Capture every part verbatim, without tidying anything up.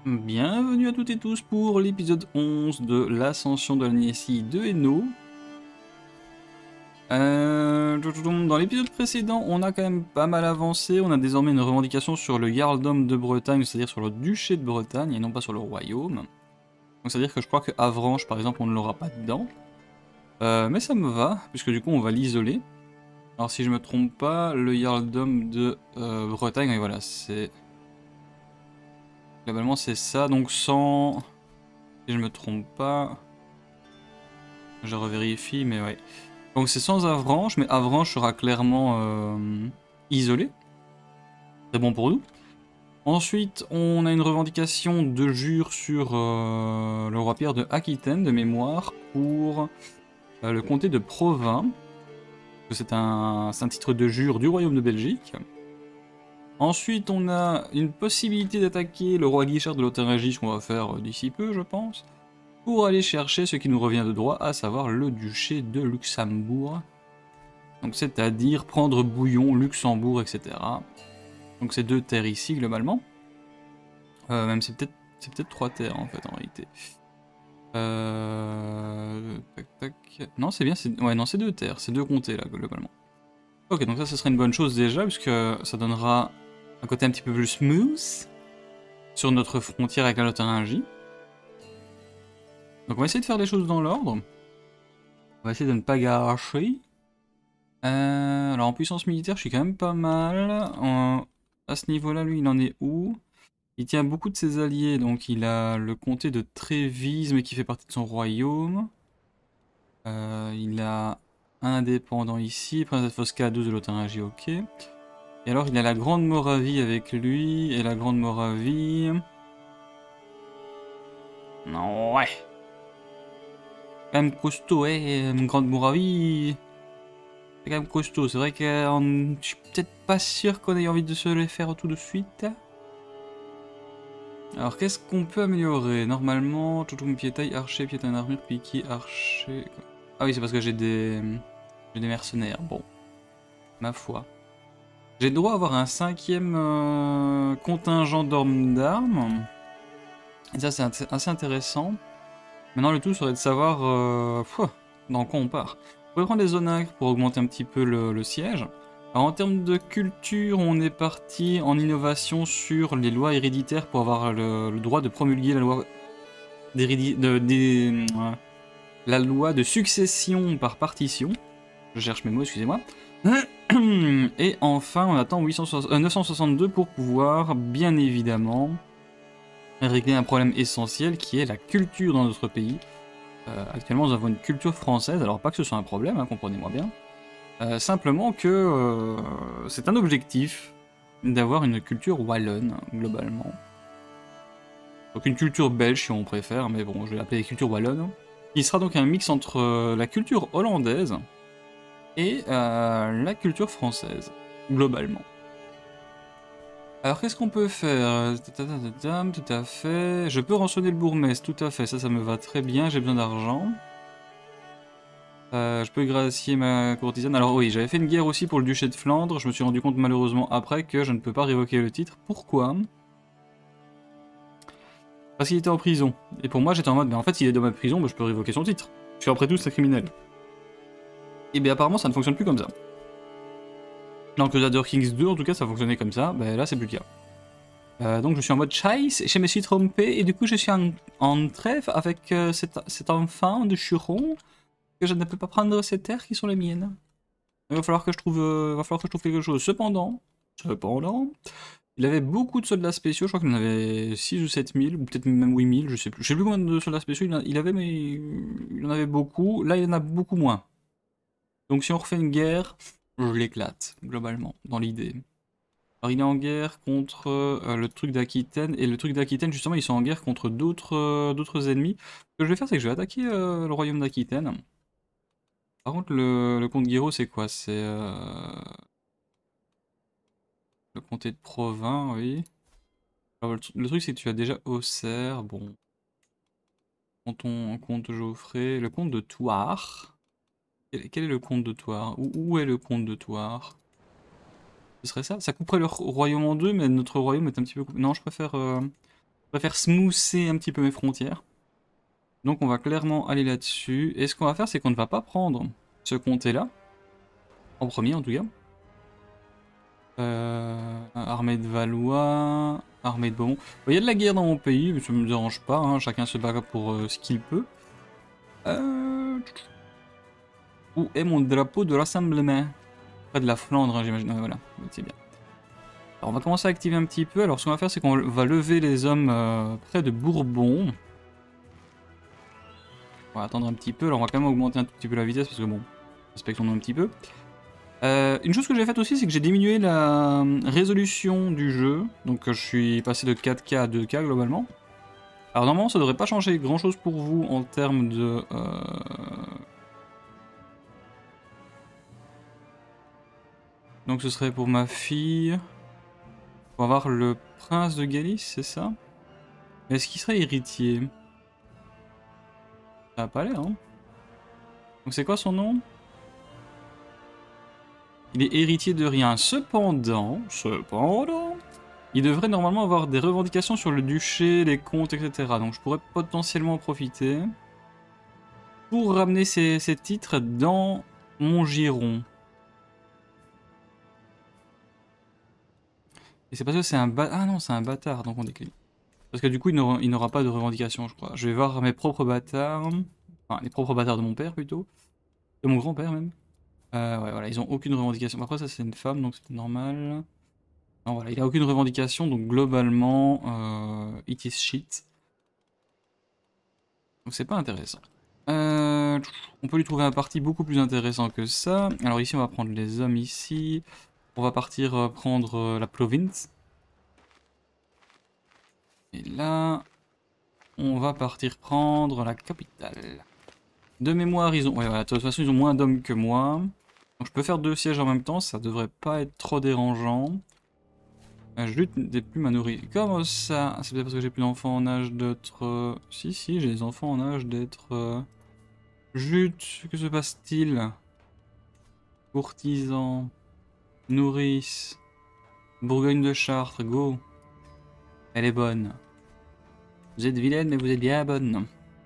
Bienvenue à toutes et tous pour l'épisode onze de l'ascension de la Niessie de Hainaut. Euh, dans l'épisode précédent, on a quand même pas mal avancé. On a désormais une revendication sur le Jarldom de Bretagne, c'est-à-dire sur le duché de Bretagne et non pas sur le royaume. Donc c'est-à-dire que je crois que Avranches, par exemple, on ne l'aura pas dedans. Euh, mais ça me va, puisque du coup on va l'isoler. Alors si je me trompe pas, le Jarldom de euh, Bretagne, et voilà, c'est... Globalement c'est ça, donc sans... Si je me trompe pas... Je revérifie, mais ouais. Donc c'est sans Avranches, mais Avranches sera clairement euh, isolé. C'est bon pour nous. Ensuite, on a une revendication de jure sur euh, le roi Pierre de Aquitaine, de mémoire, pour euh, le comté de Provins. C'est un, un titre de jure du royaume de Belgique. Ensuite, on a une possibilité d'attaquer le roi Guichard de Lotharingie, ce qu'on va faire d'ici peu, je pense, pour aller chercher ce qui nous revient de droit, à savoir le duché de Luxembourg. Donc c'est-à-dire prendre Bouillon, Luxembourg, et cetera. Donc c'est deux terres ici, globalement. Euh, même c'est peut-être c'est peut-être trois terres, en fait, en réalité. Euh... Tac, tac... Non, c'est bien, c'est... Ouais, non, c'est deux terres, c'est deux comtés, là, globalement. Ok, donc ça, ce serait une bonne chose, déjà, puisque ça donnera un côté un petit peu plus smooth sur notre frontière avec la Lotharingie. Donc on va essayer de faire les choses dans l'ordre. On va essayer de ne pas gâcher. Euh, alors en puissance militaire, je suis quand même pas mal. En... À ce niveau-là, lui, il en est où? Il tient beaucoup de ses alliés, donc il a le comté de Trévise, mais qui fait partie de son royaume. Euh, il a un indépendant ici, Princesse Fosca deux de Lotharingie, ok. Et alors il a la Grande Moravie avec lui, et la Grande Moravie... Non, ouais. Quand même costaud, hein, Grande Moravie... C'est quand même costaud, c'est vrai que euh, je suis peut-être pas sûr qu'on ait envie de se les faire tout de suite. Alors qu'est-ce qu'on peut améliorer? Normalement, Toutoum piétaille, archer, piétain armure, piqué, archer... Ah oui, c'est parce que j'ai des... J'ai des mercenaires, bon. Ma foi. J'ai le droit à avoir un cinquième euh, contingent d'hommes d'armes. Et ça c'est assez intéressant. Maintenant le tout serait de savoir euh, pfff, dans quoi on part. On pourrait prendre les zonacres pour augmenter un petit peu le, le siège. Alors en termes de culture, on est parti en innovation sur les lois héréditaires pour avoir le, le droit de promulguer la loi d'hérédi- de, des, euh, la loi de succession par partition. Je cherche mes mots, excusez-moi. Et enfin, on attend huit cent soixante, euh, neuf cent soixante-deux pour pouvoir, bien évidemment, régler un problème essentiel qui est la culture dans notre pays. Euh, actuellement, nous avons une culture française, alors pas que ce soit un problème, hein, comprenez-moi bien. Euh, simplement que euh, c'est un objectif d'avoir une culture wallonne, globalement. Donc une culture belge, si on préfère, mais bon, je vais l'appeler culture wallonne. Qui sera donc un mix entre euh, la culture hollandaise et euh, la culture française, globalement. Alors qu'est-ce qu'on peut faire? Tout à fait. Je peux rançonner le bourgmestre, tout à fait, ça, ça me va très bien, j'ai besoin d'argent. Euh, je peux gracier ma courtisane. Alors oui, j'avais fait une guerre aussi pour le duché de Flandre, je me suis rendu compte malheureusement après que je ne peux pas révoquer le titre. Pourquoi? Parce qu'il était en prison. Et pour moi j'étais en mode, mais en fait s'il est dans ma prison, bah, je peux révoquer son titre. Je suis après tout, c'est un criminel. Et bien apparemment ça ne fonctionne plus comme ça. Dans le Crusader Kings deux, en tout cas, ça fonctionnait comme ça. Ben là, c'est plus le cas. Euh, donc, je suis en mode chase, et je me suis trompé, et du coup, je suis en, en trêve avec euh, cet, cet enfant de Churon, que je ne peux pas prendre ces terres qui sont les miennes. Il va falloir que je trouve, euh, va falloir que je trouve quelque chose. Cependant, cependant, il avait beaucoup de soldats spéciaux, je crois qu'il en avait six ou sept mille, ou peut-être même huit mille, je sais plus. Je sais plus combien de soldats spéciaux il, a, il avait, mais il en avait beaucoup. Là, il en a beaucoup moins. Donc, si on refait une guerre, je l'éclate, globalement, dans l'idée. Alors il est en guerre contre euh, le truc d'Aquitaine, et le truc d'Aquitaine, justement, ils sont en guerre contre d'autres euh, d'autres ennemis. Ce que je vais faire, c'est que je vais attaquer euh, le royaume d'Aquitaine. Par contre, le, le comte Guéraud, c'est quoi? C'est euh, le comté de Provins, oui. Alors, le, le truc, c'est que tu as déjà Auxerre, bon. Comte, comte Geoffrey, le comte de Thouars. Quel, quel est le comte de Thouars? Où, où est le comte de Thouars? Ce serait ça? Ça couperait le royaume en deux, mais notre royaume est un petit peu coupé. Non, je préfère... Euh... préfère smoother un petit peu mes frontières. Donc on va clairement aller là-dessus. Et ce qu'on va faire, c'est qu'on ne va pas prendre ce comté-là. En premier, en tout cas. Euh, armée de Valois, armée de Beaumont. Il y a de la guerre dans mon pays, mais ça me dérange pas. Hein, chacun se bat pour euh, ce qu'il peut. Euh... Où est mon drapeau de rassemblement? Près de la Flandre, hein, j'imagine. Ouais, voilà, c'est bien. Alors on va commencer à activer un petit peu. Alors ce qu'on va faire, c'est qu'on va lever les hommes euh, près de Bourbon. On va attendre un petit peu. Alors on va quand même augmenter un tout petit peu la vitesse parce que bon, respectons-nous un petit peu. Euh, une chose que j'ai faite aussi, c'est que j'ai diminué la résolution du jeu. Donc je suis passé de quatre K à deux K globalement. Alors normalement ça devrait pas changer grand chose pour vous en termes de... Euh... Donc ce serait pour ma fille. On va avoir le prince de Galice, c'est ça? Est-ce qu'il serait héritier? Ça a pas l'air, hein. Donc c'est quoi son nom? Il est héritier de rien. Cependant, cependant, il devrait normalement avoir des revendications sur le duché, les comptes, et cetera. Donc je pourrais potentiellement en profiter pour ramener ces, ces titres dans mon giron. Et c'est parce que c'est un bâtard. Ah non, c'est un bâtard, donc on décline. Parce que du coup, il n'aura pas de revendication, je crois. Je vais voir mes propres bâtards. Enfin, les propres bâtards de mon père, plutôt. De mon grand-père, même. Euh, ouais, voilà, ils ont aucune revendication. Après, ça, c'est une femme, donc c'est normal. Non, voilà, il a aucune revendication, donc globalement, euh, it is shit. Donc c'est pas intéressant. Euh, on peut lui trouver un parti beaucoup plus intéressant que ça. Alors ici, on va prendre les hommes ici. On va partir euh, prendre euh, la province. Et là, on va partir prendre la capitale. De mémoire, ils ont... Ouais, voilà, de toute façon, ils ont moins d'hommes que moi. Donc je peux faire deux sièges en même temps, ça devrait pas être trop dérangeant. Euh, je lutte des plumes à nourrir. Comment ça? C'est peut-être parce que j'ai plus d'enfants en âge d'être... Euh... Si, si, j'ai des enfants en âge d'être... Euh... Jute, que se passe-t-il? Courtisan, nourrice, Bourgogne de Chartres, go. Elle est bonne. Vous êtes vilaine, mais vous êtes bien bonne.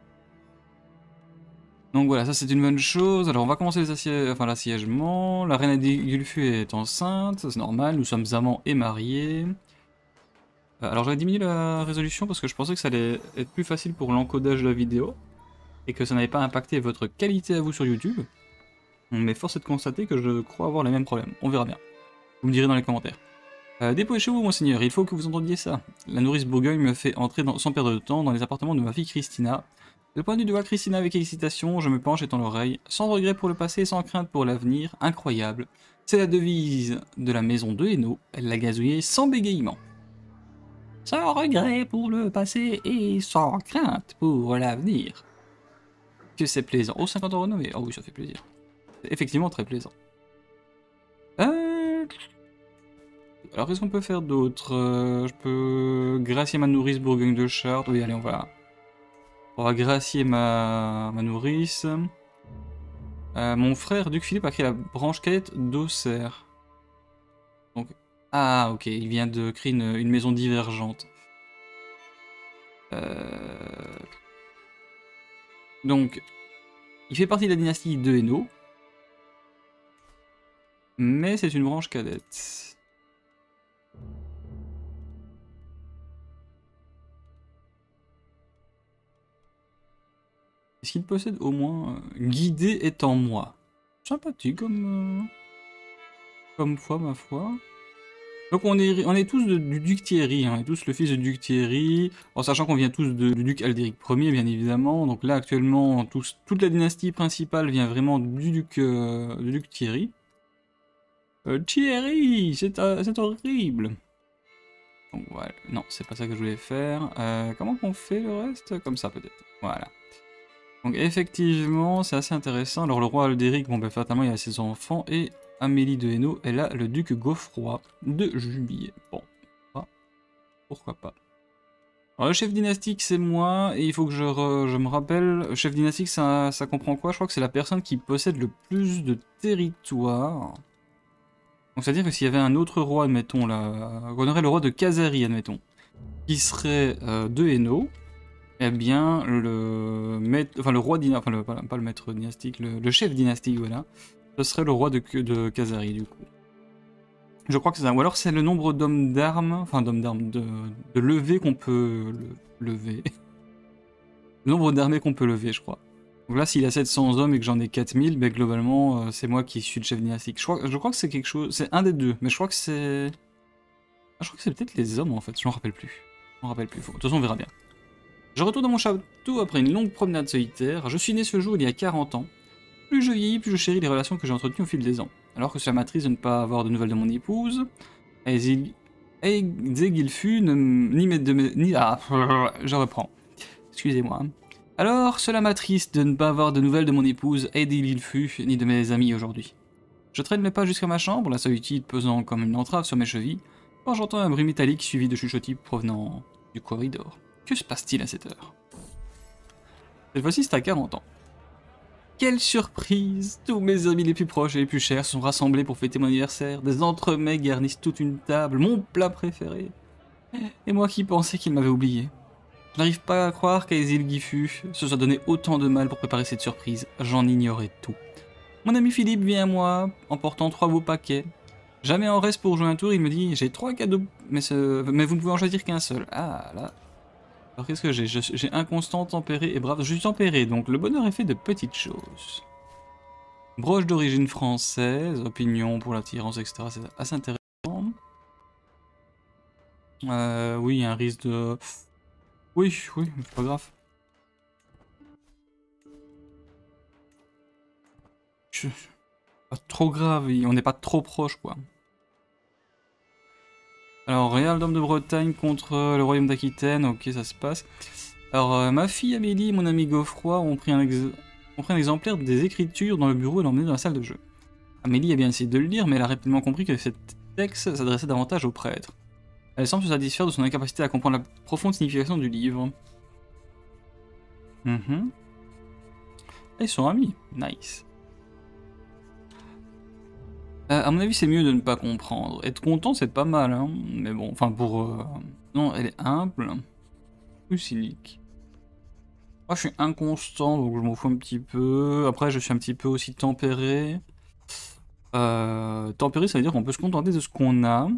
Donc voilà, ça c'est une bonne chose. Alors on va commencer les assièges, enfin l'assiègement. La reine Adégulfu est enceinte, c'est normal, nous sommes amants et mariés. Alors j'avais diminué la résolution parce que je pensais que ça allait être plus facile pour l'encodage de la vidéo. Et que ça n'avait pas impacté votre qualité à vous sur YouTube. Mais force est de constater que je crois avoir les mêmes problèmes. On verra bien. Vous me direz dans les commentaires. Euh, Dépêchez-vous, monseigneur, il faut que vous entendiez ça. La nourrice Bourgogne me fait entrer dans, sans perdre de temps dans les appartements de ma fille Christina. De point de vue de voir Christina avec excitation, je me penche et tends l'oreille. Sans regret pour le passé, sans crainte pour l'avenir. Incroyable. C'est la devise de la maison de Hainaut. Elle l'a gazouillé sans bégaiement. Sans regret pour le passé et sans crainte pour l'avenir. Que c'est plaisant. Oh, cinquante euros renommés. Oh oui, ça fait plaisir. C'est effectivement très plaisant. Euh... Alors, qu'est-ce qu'on peut faire d'autre? euh, Je peux gracier ma nourrice Bourgogne de Chartres. Oui, allez, on va... On va gracier ma, ma nourrice. Euh, mon frère, Duc Philippe, a créé la branche cadette d'Auxerre. Donc... Ah, ok, il vient de créer une, une maison divergente. Euh... Donc... Il fait partie de la dynastie de Hainaut. Mais c'est une branche cadette. Est-ce qu'il possède au moins... Euh, guidé est en moi. Sympathique comme... Euh, comme foi, ma foi. Donc on est, on est tous de, du duc Thierry, hein, on est tous le fils de duc Thierry, en sachant qu'on vient tous de, du duc Aldéric Ier, bien évidemment. Donc là, actuellement, tous, toute la dynastie principale vient vraiment du duc, euh, du duc Thierry. Euh, Thierry, c'est euh, horrible. Donc voilà, non, c'est pas ça que je voulais faire. Euh, comment qu'on fait le reste? Comme ça, peut-être. Voilà. Donc effectivement, c'est assez intéressant. Alors le roi Aldéric, bon ben fatalement, il a ses enfants, et... Amélie de Hainaut, elle a le duc Geoffroy de Jubillet. Bon, pourquoi pas. Alors, le chef dynastique, c'est moi, et il faut que je, re, je me rappelle, le chef dynastique, ça, ça comprend quoi? Je crois que c'est la personne qui possède le plus de territoire. Donc, c'est-à-dire que s'il y avait un autre roi, admettons, là, on aurait le roi de Khazari, admettons. qui serait euh, de Hainaut, eh bien, le, maître, enfin, le roi dynastique, enfin, le, pas, pas le maître dynastique, le, le chef dynastique, voilà, ce serait le roi de, de Khazari, du coup. Je crois que c'est ça. Ou alors c'est le nombre d'hommes d'armes, enfin d'hommes d'armes, de, de levées qu'on peut le, lever. Le nombre d'armées qu'on peut lever, je crois. Donc là, s'il a sept cents hommes et que j'en ai quatre mille, ben globalement, euh, c'est moi qui suis le chef dynastique. Je crois, je crois que c'est quelque chose... C'est un des deux, mais je crois que c'est... Ah, je crois que c'est peut-être les hommes, en fait. Je m'en rappelle plus. Je m'en rappelle plus. De toute façon, on verra bien. Je retourne dans mon château après une longue promenade solitaire. Je suis né ce jour il y a quarante ans. Plus je vieillis, plus je chéris les relations que j'ai entretenues au fil des ans. Alors que cela m'attriste de ne pas avoir de nouvelles de mon épouse, Aedhilfu ne ni mettre de mes... Ni... Ah, je reprends. Excusez-moi. Alors, cela m'attriste de ne pas avoir de nouvelles de mon épouse Aedhilfu ni de mes amis aujourd'hui. Je traîne mes pas jusqu'à ma chambre, la solitude pesant comme une entrave sur mes chevilles, quand j'entends un bruit métallique suivi de chuchotis provenant du corridor. Que se passe-t-il à cette heure? Cette fois-ci, c'est à quarante ans. Quelle surprise! Tous mes amis les plus proches et les plus chers sont rassemblés pour fêter mon anniversaire. Des entremets garnissent toute une table, mon plat préféré. Et moi qui pensais qu'il m'avait oublié. Je n'arrive pas à croire qu'Aedhilfu se soit donné autant de mal pour préparer cette surprise. J'en ignorais tout. Mon ami Philippe vient à moi, emportant trois beaux paquets. Jamais en reste pour jouer un tour, il me dit « J'ai trois cadeaux, mais, ce... mais vous ne pouvez en choisir qu'un seul. » Ah là... Alors qu'est-ce que j'ai? J'ai inconstant, tempéré et brave. Je suis tempéré, donc le bonheur est fait de petites choses. Broche d'origine française, opinion pour l'attirance, et cetera. C'est assez intéressant. Euh, oui, il y a un risque de... Oui, oui, c'est pas grave. Je... Pas trop grave, on n'est pas trop proche, quoi. Alors, Royaume de Bretagne contre le Royaume d'Aquitaine, ok, ça se passe. Alors, euh, ma fille Amélie et mon ami Geoffroy ont pris, un ex... ont pris un exemplaire des écritures dans le bureau et l'ont emmené dans la salle de jeu. Amélie a bien essayé de le lire, mais elle a rapidement compris que cet texte s'adressait davantage aux prêtres. Elle semble se satisfaire de son incapacité à comprendre la profonde signification du livre. Mm-hmm. Ils sont amis, nice. Euh, à mon avis, c'est mieux de ne pas comprendre. Être content, c'est pas mal, hein. Mais bon, enfin pour... Euh... Non, elle est humble. Plus cynique. Moi, je suis inconstant, donc je m'en fous un petit peu. Après, je suis un petit peu aussi tempéré. Euh... Tempéré, ça veut dire qu'on peut se contenter de ce qu'on a.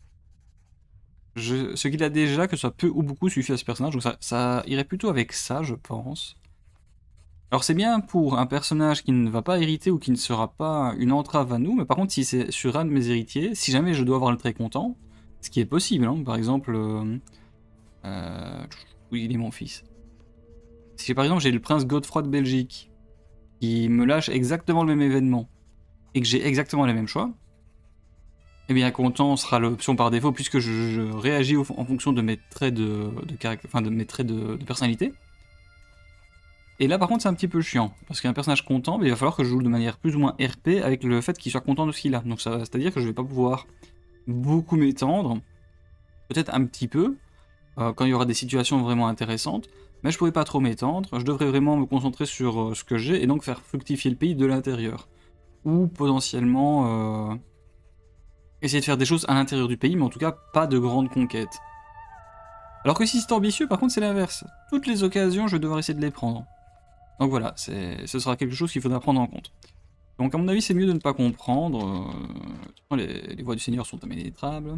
Je... Ce qu'il a déjà, que ce soit peu ou beaucoup, suffit à ce personnage. Donc ça, ça irait plutôt avec ça, je pense. Alors c'est bien pour un personnage qui ne va pas hériter ou qui ne sera pas une entrave à nous, mais par contre si c'est sur un de mes héritiers, si jamais je dois avoir le très content, ce qui est possible, hein, par exemple... Euh, euh, oui, il est mon fils. Si par exemple j'ai le prince Godefroy de Belgique, qui me lâche exactement le même événement, et que j'ai exactement les mêmes choix, eh bien content sera l'option par défaut, puisque je, je réagis au, en fonction de mes traits de, de caractère, enfin de mes traits de, de personnalité. Et là par contre c'est un petit peu chiant, parce qu'un personnage content, il va falloir que je joue de manière plus ou moins R P avec le fait qu'il soit content de ce qu'il a. Donc c'est à dire que je vais pas pouvoir beaucoup m'étendre, peut-être un petit peu, euh, quand il y aura des situations vraiment intéressantes, mais je pourrais pas trop m'étendre, je devrais vraiment me concentrer sur euh, ce que j'ai et donc faire fructifier le pays de l'intérieur. Ou potentiellement euh, essayer de faire des choses à l'intérieur du pays, mais en tout cas pas de grandes conquêtes. Alors que si c'est ambitieux, par contre c'est l'inverse. Toutes les occasions, je vais devoir essayer de les prendre. Donc voilà, ce sera quelque chose qu'il faudra prendre en compte. Donc à mon avis, c'est mieux de ne pas comprendre. Euh, les, les voies du Seigneur sont impénétrables.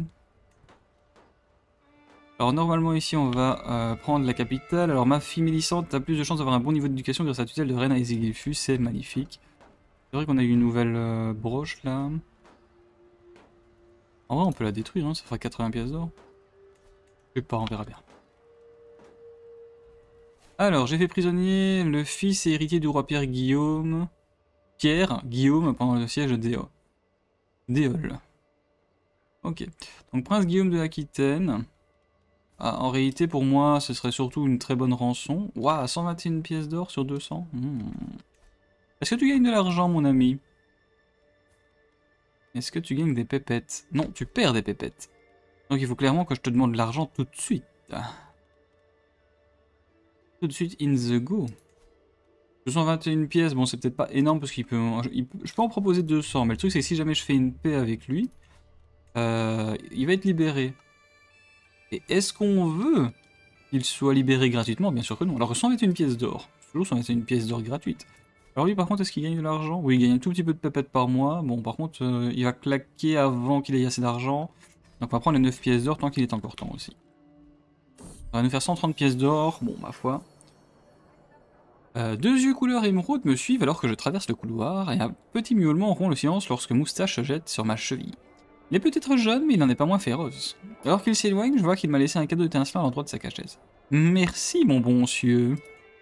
Alors normalement ici, on va euh, prendre la capitale. Alors ma fille Mélissande a plus de chances d'avoir un bon niveau d'éducation grâce à la tutelle de Reine Aedhilfu, c'est magnifique. C'est vrai qu'on a eu une nouvelle euh, broche là. En vrai, on peut la détruire, hein, ça fera quatre-vingts pièces d'or. Je sais pas, on verra bien. Alors, j'ai fait prisonnier le fils et héritier du roi Pierre Guillaume. Pierre Guillaume pendant le siège d'Éole. D'Éole. Ok. Donc, prince Guillaume de l'Aquitaine. Ah, en réalité, pour moi, ce serait surtout une très bonne rançon. Waouh, cent vingt et une pièces d'or sur deux cents. Hmm. Est-ce que tu gagnes de l'argent, mon ami? Est-ce que tu gagnes des pépettes? Non, tu perds des pépettes. Donc, il faut clairement que je te demande de l'argent tout de suite. Tout de suite in the go. deux cent vingt et une pièces, bon c'est peut-être pas énorme parce qu'il peut, il peut... Je peux en proposer deux cents, mais le truc c'est que si jamais je fais une paix avec lui, euh, il va être libéré. Et est-ce qu'on veut qu'il soit libéré gratuitement? Bien sûr que non. Alors cent vingt et une pièces d'or. Toujours cent vingt et une pièces d'or gratuites. Alors lui par contre, est-ce qu'il gagne de l'argent? Oui, il gagne un tout petit peu de pépettes par mois. Bon, par contre, euh, il va claquer avant qu'il ait assez d'argent. Donc on va prendre les neuf pièces d'or tant qu'il est encore temps aussi. Ça va nous faire cent trente pièces d'or. Bon, ma foi. Euh, deux yeux couleur émeraude me suivent alors que je traverse le couloir et un petit miaulement rompt le silence lorsque Moustache se jette sur ma cheville. Il est peut-être jeune, mais il n'en est pas moins féroce. Alors qu'il s'éloigne, je vois qu'il m'a laissé un cadeau étincelant à l'endroit de sa cachette. Merci, mon bon monsieur.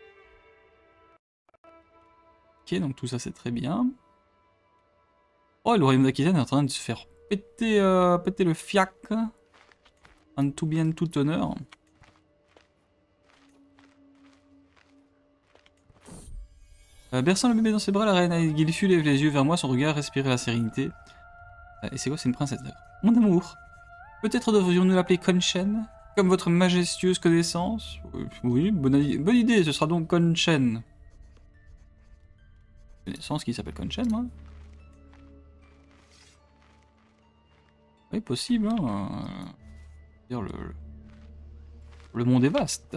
Ok, donc tout ça c'est très bien. Oh, le royaume d'Aquitaine est en train de se faire péter, euh, péter le fiac. En tout bien, tout honneur. Euh, berçant le bébé dans ses bras, la reine Aiguilfu lève les yeux vers moi, son regard respirait la sérénité. Euh, et c'est quoi? C'est une princesse d'ailleurs. Mon amour, peut-être devrions-nous l'appeler Conchen, comme votre majestueuse connaissance? Oui, bonne, bonne idée, ce sera donc Conchen. Connaissance qui s'appelle Conchen, moi? Oui, possible, hein. Euh... Le... le monde est vaste.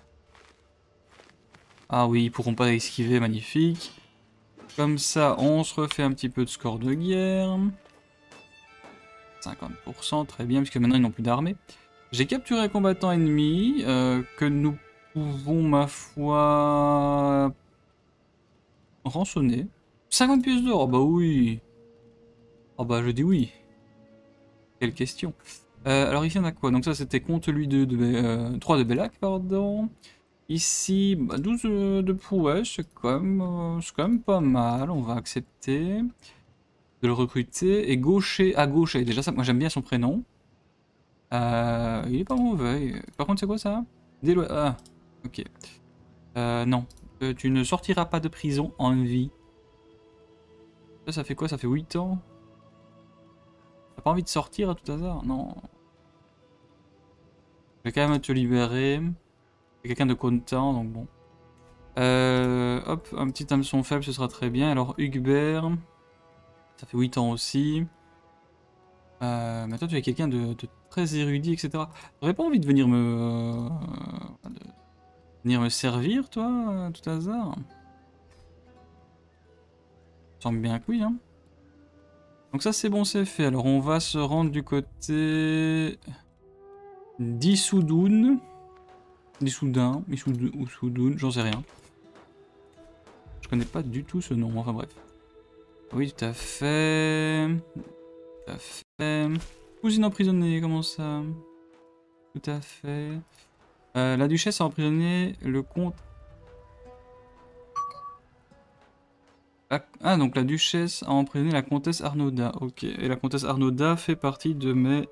Ah oui, ils pourront pas esquiver, magnifique. Comme ça, on se refait un petit peu de score de guerre. cinquante pour cent, très bien, puisque maintenant ils n'ont plus d'armée. J'ai capturé un combattant ennemi euh, que nous pouvons, ma foi, rançonner. cinquante pièces d'or, oh bah oui. Oh bah je dis oui. Quelle question. Euh, alors ici on a quoi? Donc ça c'était contre lui de, de, euh, trois de Bellac, pardon. Ici, bah, douze de prouesse, c'est quand, euh, quand même pas mal, on va accepter de le recruter. Et gaucher, à gauche, et déjà ça, moi j'aime bien son prénom. Euh, il est pas mauvais. Par contre c'est quoi ça? Délo... Ah, ok. Euh, non, euh, tu ne sortiras pas de prison en vie. Ça, ça fait quoi? Ça fait huit ans? T'as pas envie de sortir à tout hasard? Non. Je vais quand même te libérer. C'est quelqu'un de content, donc bon. Euh, hop, un petit hameçon faible, ce sera très bien. Alors, Hugbert, ça fait huit ans aussi. Euh, mais toi, tu es quelqu'un de, de très érudit, et cetera. T'aurais pas envie de venir me... Euh, de venir me servir, toi, à tout hasard? Ça semble bien que oui, hein. Donc ça, c'est bon, c'est fait. Alors, on va se rendre du côté... d'Issoudun. Issoudun, Issoudun, ou Soudoun, j'en sais rien. Je connais pas du tout ce nom, enfin bref. Oui, tout à fait. Tout à fait. Cousine emprisonnée, comment ça? Tout à fait. Euh, la duchesse a emprisonné le comte. Ah, donc la duchesse a emprisonné la comtesse Arnauda. Ok. Et la comtesse Arnauda fait partie de mes...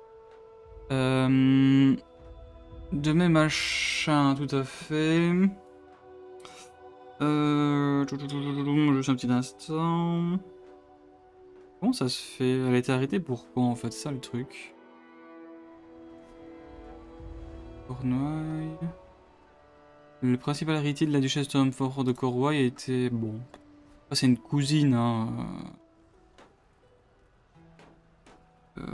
Euh... De mes machins, tout à fait. Euh... Juste un petit instant. Comment ça se fait? Elle a été arrêtée pourquoi en fait? C'est ça le truc. Cornouailles. Le principal héritier de la duchesse de Humfort de Cornouailles était... Bon. Ah, c'est une cousine, hein. Euh...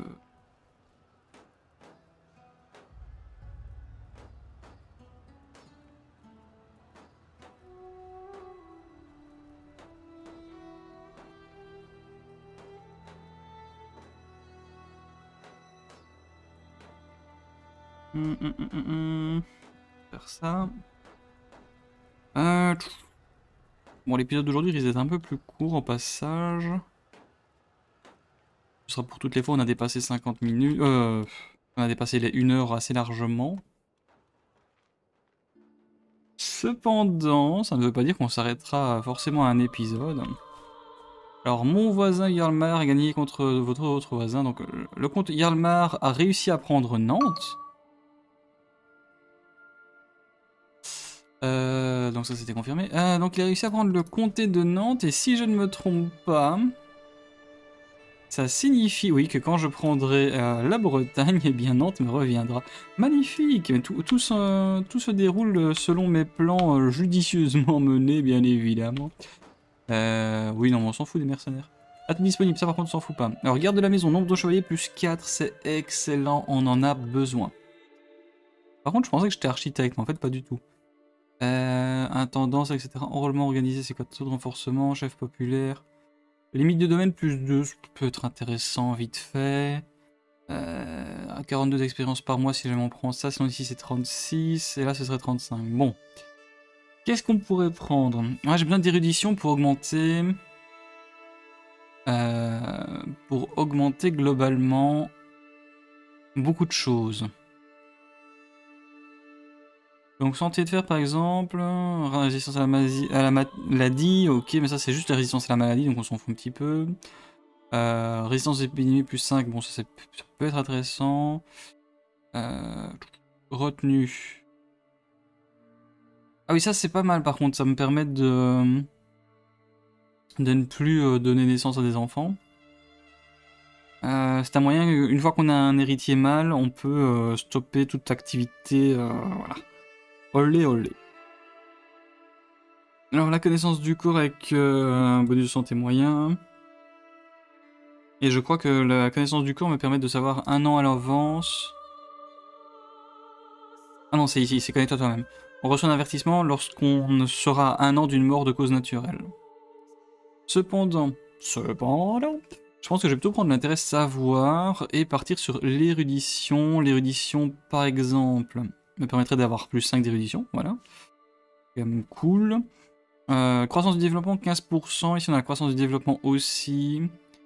Hum, hum, hum, hum, hum. Faire ça. Euh... Bon, l'épisode d'aujourd'hui risque d'être un peu plus court au passage. Ce sera pour toutes les fois, on a dépassé cinquante minutes. Euh, on a dépassé les une heure assez largement. Cependant, ça ne veut pas dire qu'on s'arrêtera forcément à un épisode. Alors, mon voisin Yarlmar a gagné contre votre autre voisin. Donc, le comte Yarlmar a réussi à prendre Nantes. Euh, donc ça c'était confirmé. Euh, donc il a réussi à prendre le comté de Nantes et si je ne me trompe pas, ça signifie oui que quand je prendrai euh, la Bretagne, eh bien Nantes me reviendra. Magnifique, tout, tout, se, tout se déroule selon mes plans euh, judicieusement menés bien évidemment. Euh, oui non mais on s'en fout des mercenaires. Atout disponible, ça par contre on s'en fout pas. Alors garde de la maison, nombre de chevaliers plus quatre, c'est excellent, on en a besoin. Par contre, je pensais que j'étais architecte, mais en fait, pas du tout. Euh, intendance, et cetera. Enrôlement organisé, c'est quoi? Taux de renforcement, chef populaire. Limite de domaine plus deux, ça peut être intéressant, vite fait. Euh, quarante-deux d'expérience par mois si jamais on prend ça, sinon ici c'est trente-six, et là ce serait trente-cinq. Bon. Qu'est-ce qu'on pourrait prendre? Ouais, j'ai besoin d'érudition pour augmenter... Euh, pour augmenter globalement beaucoup de choses. Donc santé de fer par exemple, résistance à la, maladie, à la maladie, ok, mais ça c'est juste la résistance à la maladie, donc on s'en fout un petit peu. Euh, résistance aux épidémies plus cinq, bon ça, ça peut être intéressant. Euh, retenue. Ah oui, ça c'est pas mal par contre, ça me permet de, de ne plus euh, donner naissance à des enfants. Euh, c'est un moyen, une fois qu'on a un héritier mâle, on peut euh, stopper toute activité, euh, voilà. Olé olé. Alors la connaissance du corps avec euh, un bonus de santé moyen. Et je crois que la connaissance du corps me permet de savoir un an à l'avance. Ah non, c'est ici, c'est connecté à toi-même. On reçoit un avertissement lorsqu'on sera un an d'une mort de cause naturelle. Cependant, cependant, je pense que je vais plutôt prendre l'intérêt savoir et partir sur l'érudition. L'érudition, par exemple, me permettrait d'avoir plus cinq d'érudition, voilà. C'est quand même cool. Euh, croissance du développement, quinze pour cent. Ici, on a la croissance du développement aussi.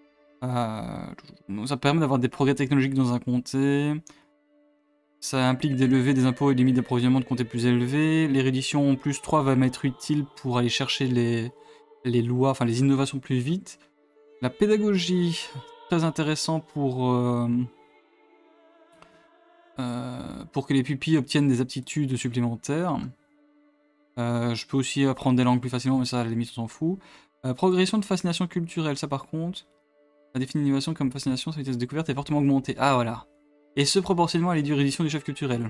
Euh, ça permet d'avoir des progrès technologiques dans un comté. Ça implique d'élever des impôts et des limites d'approvisionnement de comtés plus élevés. L'érudition plus trois va m'être utile pour aller chercher les, les lois, enfin les innovations plus vite. La pédagogie, très intéressant pour, euh, euh, pour que les pupilles obtiennent des aptitudes supplémentaires. Euh, je peux aussi apprendre des langues plus facilement, mais ça à la limite on s'en fout. Euh, progression de fascination culturelle, ça par contre. La définie d'innovation comme fascination, sa vitesse de découverte est fortement augmentée. Ah voilà. Et ce proportionnellement à l'érudition du chef culturel.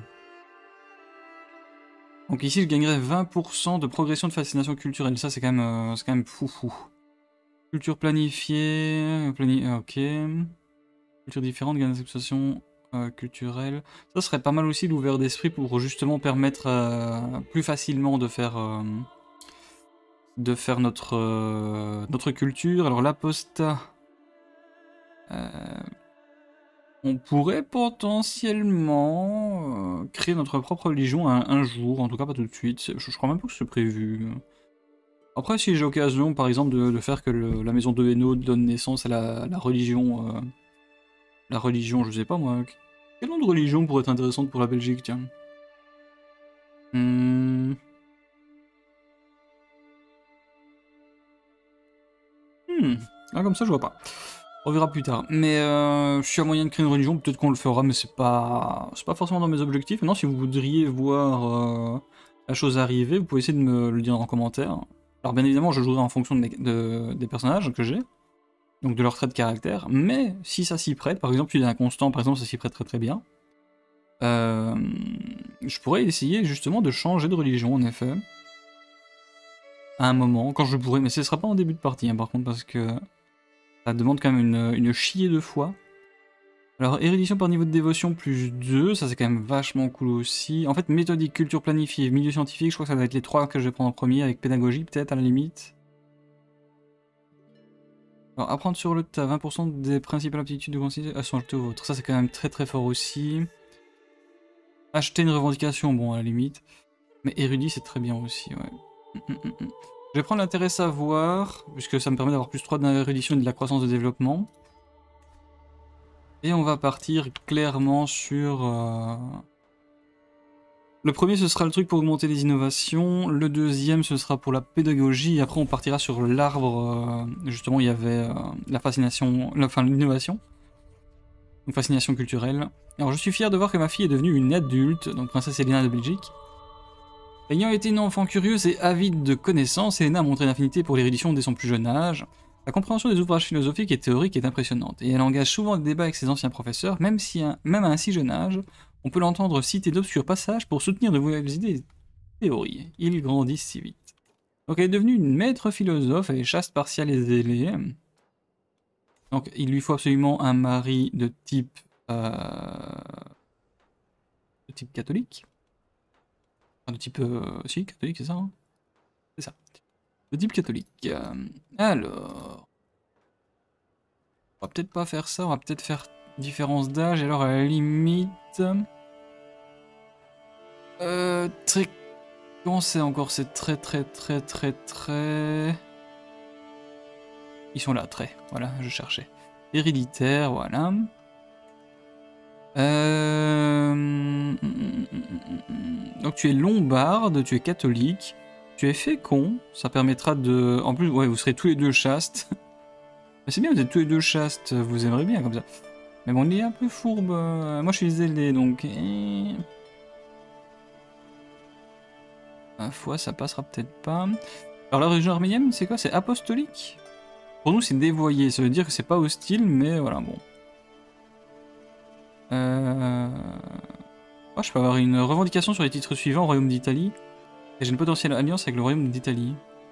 Donc ici je gagnerais vingt pour cent de progression de fascination culturelle. Ça c'est quand même, euh, c'est quand même fou fou. Culture planifiée, plani ok. Culture différente, gain d'acceptation euh, culturelle. Ça serait pas mal aussi l'ouvert d'esprit pour justement permettre euh, plus facilement de faire, euh, de faire notre, euh, notre culture. Alors l'apostat, euh, on pourrait potentiellement euh, créer notre propre religion un, un jour, en tout cas pas tout de suite. Je, je crois même pas que c'est prévu. Après, si j'ai l'occasion, par exemple, de, de faire que le, la maison de Hainaut donne naissance à la, la religion, euh, la religion, je sais pas moi. Quel nom de religion pourrait être intéressante pour la Belgique, tiens. Hmm. Hmm. Ah, comme ça, je vois pas. On verra plus tard. Mais euh, je suis à moyen de créer une religion, peut-être qu'on le fera, mais c'est pas, c'est pas forcément dans mes objectifs. Maintenant, si vous voudriez voir euh, la chose arriver, vous pouvez essayer de me le dire en commentaire. Alors, bien évidemment, je jouerai en fonction de mes, de, des personnages que j'ai. Donc de leur trait de caractère, mais si ça s'y prête, par exemple, si il y a un constant, par exemple, ça s'y prête très très bien, euh, je pourrais essayer justement de changer de religion, en effet, à un moment, quand je pourrais, mais ce sera pas en début de partie, hein, par contre, parce que ça demande quand même une, une chier de foi. Alors, érudition par niveau de dévotion plus deux, ça c'est quand même vachement cool aussi. En fait, méthodique, culture planifiée, milieu scientifique, je crois que ça va être les trois que je vais prendre en premier, avec pédagogie peut-être à la limite. Alors, apprendre sur le tas, vingt pour cent des principales aptitudes de considérer sont ajoutées aux vôtres. Ça, c'est quand même très très fort aussi. Acheter une revendication, bon, à la limite. Mais érudit, c'est très bien aussi, ouais. Mm, mm, mm. Je vais prendre l'intérêt savoir, puisque ça me permet d'avoir plus trois d'érudition et de la croissance de développement. Et on va partir clairement sur... Euh... Le premier, ce sera le truc pour augmenter les innovations. Le deuxième, ce sera pour la pédagogie. Et après, on partira sur l'arbre. Euh... Justement, il y avait euh, la fascination... Enfin, l'innovation. Donc, fascination culturelle. Alors, je suis fier de voir que ma fille est devenue une adulte. Donc, princesse Elena de Belgique. Ayant été une enfant curieuse et avide de connaissances, Elena a montré une affinité pour l'érudition dès son plus jeune âge. Sa compréhension des ouvrages philosophiques et théoriques est impressionnante, et elle engage souvent des débats avec ses anciens professeurs, même, si un, même à un si jeune âge, on peut l'entendre citer d'obscurs passages pour soutenir de nouvelles idées et théories. Ils grandissent si vite. Donc elle est devenue une maître philosophe, elle est chaste, partiale et zélée. Donc il lui faut absolument un mari de type... Euh, de type catholique. Enfin, de type... Euh, si, catholique, c'est ça, hein. C'est ça. De type catholique. Euh, alors... On va peut-être pas faire ça, on va peut-être faire différence d'âge, et alors à la limite... Euh... Très... Comment c'est encore? C'est très très très très très... Ils sont là, très. Voilà, je cherchais. Héréditaire, voilà. Euh... Donc tu es lombarde, tu es catholique, tu es fécond, ça permettra de... En plus, ouais, vous serez tous les deux chastes. Mais c'est bien, vous êtes tous les deux chastes, vous aimerez bien comme ça. Mais bon, on est un peu fourbe. Moi je suis zélé, donc... Ma foi, ça passera peut-être pas. Alors la religion arménienne, c'est quoi? C'est apostolique? Pour nous, c'est dévoyé, ça veut dire que c'est pas hostile, mais voilà, bon. Euh... Oh, je peux avoir une revendication sur les titres suivants au Royaume d'Italie. Et j'ai une potentielle alliance avec le Royaume d'Italie.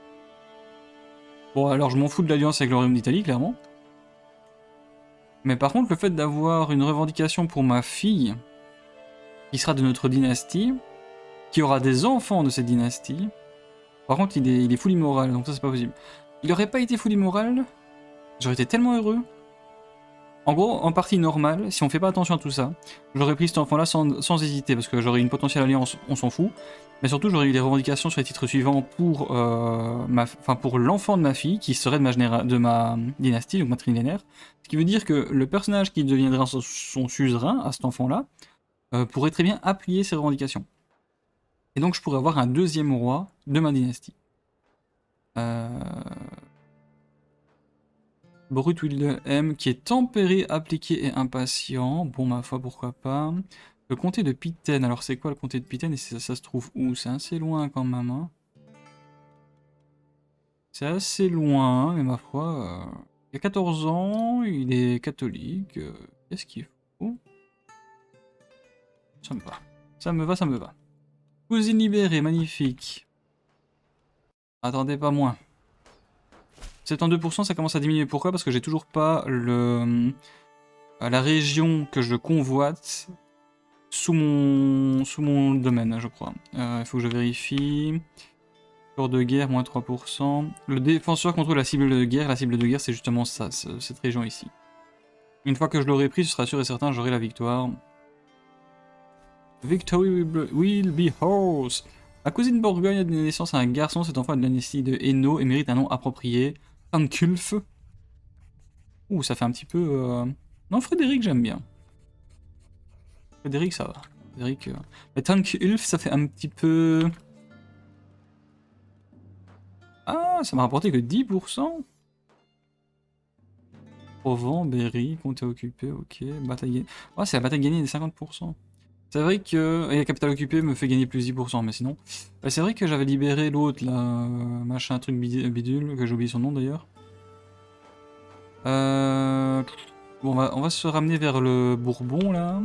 Bon, alors je m'en fous de l'alliance avec le Royaume d'Italie, clairement. Mais par contre, le fait d'avoir une revendication pour ma fille, qui sera de notre dynastie, qui aura des enfants de cette dynastie, par contre, il est, il est full immoral, donc ça, c'est pas possible. Il aurait pas été full immoral, j'aurais été tellement heureux. En gros, en partie normale, si on fait pas attention à tout ça, j'aurais pris cet enfant-là sans, sans hésiter, parce que j'aurais une potentielle alliance, on s'en fout. Mais surtout, j'aurais eu des revendications sur les titres suivants pour, euh, ma, enfin, pour l'enfant de ma fille, qui serait de ma, généra de ma dynastie, donc matrilinéaire. Ce qui veut dire que le personnage qui deviendra son, son suzerain à cet enfant-là euh, pourrait très bien appuyer ses revendications. Et donc, je pourrais avoir un deuxième roi de ma dynastie. Euh... Brut Willem, qui est tempéré, appliqué et impatient. Bon, ma foi, pourquoi pas. Le comté de Pitten. Alors, c'est quoi le comté de Pitten et ça, ça se trouve où? C'est assez loin quand même. Hein. C'est assez loin, mais ma foi. Euh... Il a quatorze ans, il est catholique. Euh... Qu'est-ce qu'il faut? Ça me va. Ça me va, ça me va. Cousine libérée, magnifique. Attendez, pas moins. soixante-deux pour cent, ça commence à diminuer. Pourquoi? Parce que j'ai toujours pas le la région que je convoite sous mon sous mon domaine, je crois. Il euh, faut que je vérifie. Corps de guerre, moins trois pour cent. Le défenseur contrôle la cible de guerre. La cible de guerre, c'est justement ça, cette région ici. Une fois que je l'aurai pris, ce sera sûr et certain, j'aurai la victoire. Victory will be horse. La cousine Bourgogne a donné naissance à un garçon. Cet enfant a de la dynastie de Hainaut et mérite un nom approprié. Tankulf. Ouh, ça fait un petit peu... Euh... Non, Frédéric, j'aime bien. Frédéric, ça va. Frédéric... Euh... Mais Tankulf, ça fait un petit peu... Ah, ça m'a rapporté que dix pour cent. Provence, Berry, comté occupé, ok. Bataille gagnée. Oh, c'est la bataille gagnée des cinquante pour cent. C'est vrai que... Et la capitale occupée me fait gagner plus dix pour cent, mais sinon... C'est vrai que j'avais libéré l'autre, là... Machin, truc bidule, que j'ai oublié son nom d'ailleurs. Euh... Bon, on va, on va se ramener vers le Bourbon, là.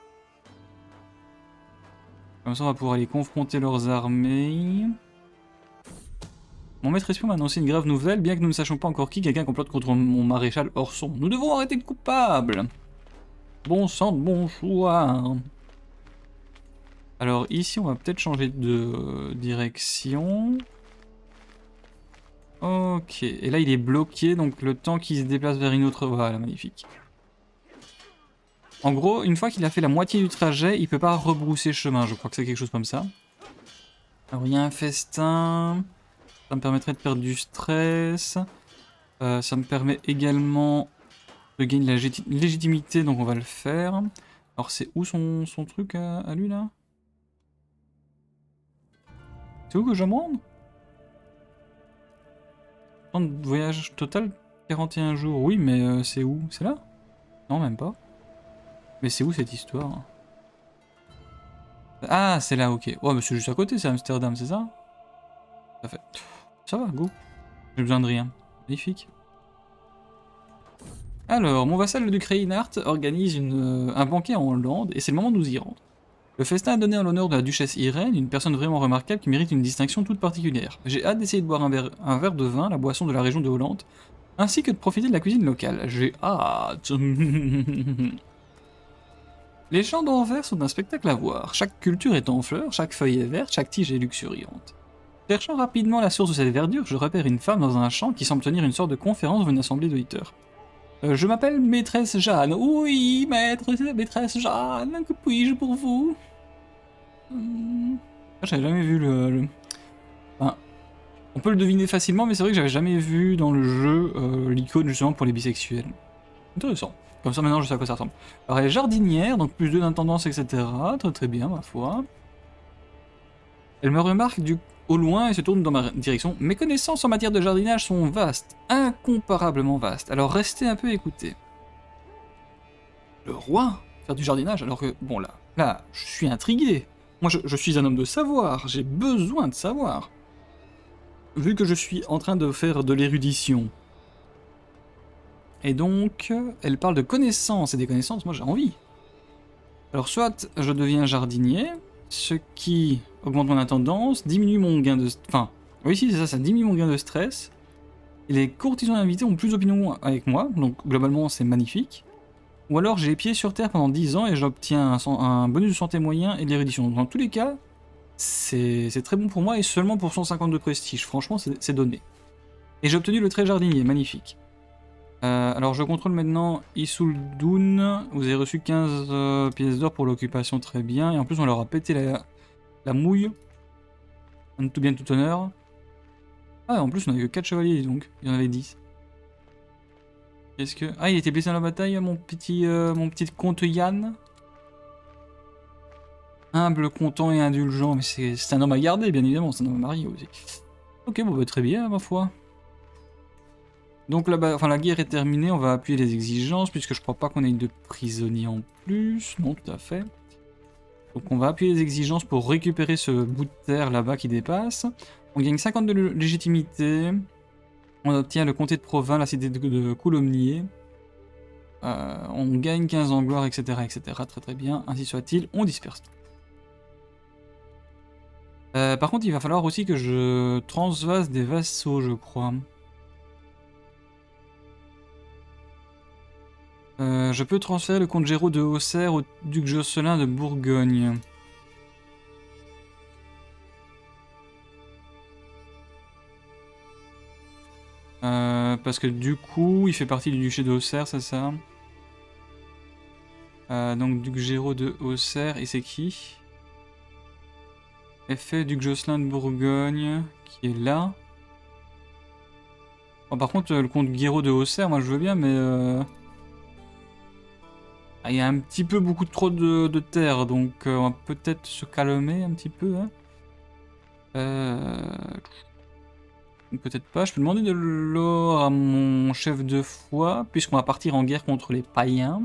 Comme ça, on va pouvoir aller confronter leurs armées. Mon maître espion m'a annoncé une grave nouvelle, bien que nous ne sachions pas encore qui, quelqu'un complote contre mon maréchal Orson. Nous devons arrêter le coupable. Bon sang de bonsoir. Alors ici, on va peut-être changer de direction. Ok, et là il est bloqué, donc le temps qu'il se déplace vers une autre... Voilà, magnifique. En gros, une fois qu'il a fait la moitié du trajet, il peut pas rebrousser chemin, je crois que c'est quelque chose comme ça. Alors il y a un festin, ça me permettrait de perdre du stress, euh, ça me permet également de gagner de la légitimité, donc on va le faire. Alors c'est où son, son truc à, à lui là? C'est où que je dois me rendre? Temps de voyage total quarante et un jours, oui mais euh, c'est où? C'est là? Non même pas. Mais c'est où cette histoire? Ah c'est là, ok. Ouais mais c'est juste à côté, c'est Amsterdam, c'est ça? Ça fait. Ça va, go. J'ai besoin de rien. Magnifique. Alors, mon vassal du Kreinhardt organise une, euh, un banquet en Hollande et c'est le moment de nous y rendre. Le festin est donné en l'honneur de la duchesse Irène, une personne vraiment remarquable qui mérite une distinction toute particulière. J'ai hâte d'essayer de boire un verre, un verre de vin, la boisson de la région de Hollande, ainsi que de profiter de la cuisine locale. J'ai hâte. Les champs d'Anvers sont un spectacle à voir. Chaque culture est en fleurs, chaque feuille est verte, chaque tige est luxuriante. Cherchant rapidement la source de cette verdure, je repère une femme dans un champ qui semble tenir une sorte de conférence devant une assemblée d'auditeurs. Euh, je m'appelle Maîtresse Jeanne. Oui, maître, Maîtresse Jeanne, que puis-je pour vous? hum... J'avais jamais vu le... le... Enfin, on peut le deviner facilement, mais c'est vrai que j'avais jamais vu dans le jeu euh, l'icône justement pour les bisexuels. Intéressant. Comme ça maintenant je sais à quoi ça ressemble. Alors elle est jardinière, donc plus deux d'intendance, et cetera. Très très bien ma foi. Elle me remarque du... au loin et se tourne dans ma direction. Mes connaissances en matière de jardinage sont vastes, incomparablement vastes. Alors restez un peu écoutés. Le roi? Faire du jardinage? Alors que, bon là, là, je suis intrigué. Moi je, je suis un homme de savoir, j'ai besoin de savoir. Vu que je suis en train de faire de l'érudition. Et donc, elle parle de connaissances, et des connaissances, moi j'ai envie. Alors soit je deviens jardinier, ce qui augmente mon intendance, diminue mon gain de... Enfin, oui si c'est ça, ça diminue mon gain de stress. Et les courtisans invités ont plus d'opinion avec moi, donc globalement c'est magnifique. Ou alors j'ai les pieds sur terre pendant dix ans et j'obtiens un, un bonus de santé moyen et de l'érudition. Dans tous les cas, c'est très bon pour moi et seulement pour cent cinquante de prestige, franchement c'est donné. Et j'ai obtenu le trait jardinier, magnifique. Euh, alors je contrôle maintenant Isuldoun, vous avez reçu quinze euh, pièces d'or pour l'occupation, très bien, et en plus on leur a pété la, la mouille, en tout bien tout honneur. Ah en plus on avait que quatre chevaliers donc, il y en avait dix. Qu'est-ce que... Ah il était blessé dans la bataille mon petit, euh, mon petit comte Yann. Humble, content et indulgent, mais c'est un homme à garder bien évidemment, c'est un homme à marier aussi. Ok bon bah très bien ma foi. Donc là, enfin, la guerre est terminée, on va appuyer les exigences, puisque je crois pas qu'on ait de prisonniers en plus. Non, tout à fait. Donc on va appuyer les exigences pour récupérer ce bout de terre là-bas qui dépasse. On gagne cinquante de légitimité. On obtient le comté de Provins, la cité de, de Coulommiers. Euh, on gagne quinze en gloire, et cetera, et cetera. Très très bien, ainsi soit-il. On disperse. Euh, par contre, il va falloir aussi que je transvase des vassaux, je crois. Euh, je peux transférer le comte Géraud de Auxerre au duc Jocelyn de Bourgogne. Euh, parce que du coup, il fait partie du duché de Auxerre, c'est ça? euh, Donc duc Géraud de Auxerre, et c'est qui? Effet duc Jocelyn de Bourgogne, qui est là. Oh, par contre, le comte Géraud de Auxerre, moi je veux bien, mais... Euh... Il y a un petit peu beaucoup trop de, de terre, donc euh, on va peut-être se calmer un petit peu. Hein. Euh... Peut-être pas. Je peux demander de l'or à mon chef de foi, puisqu'on va partir en guerre contre les païens.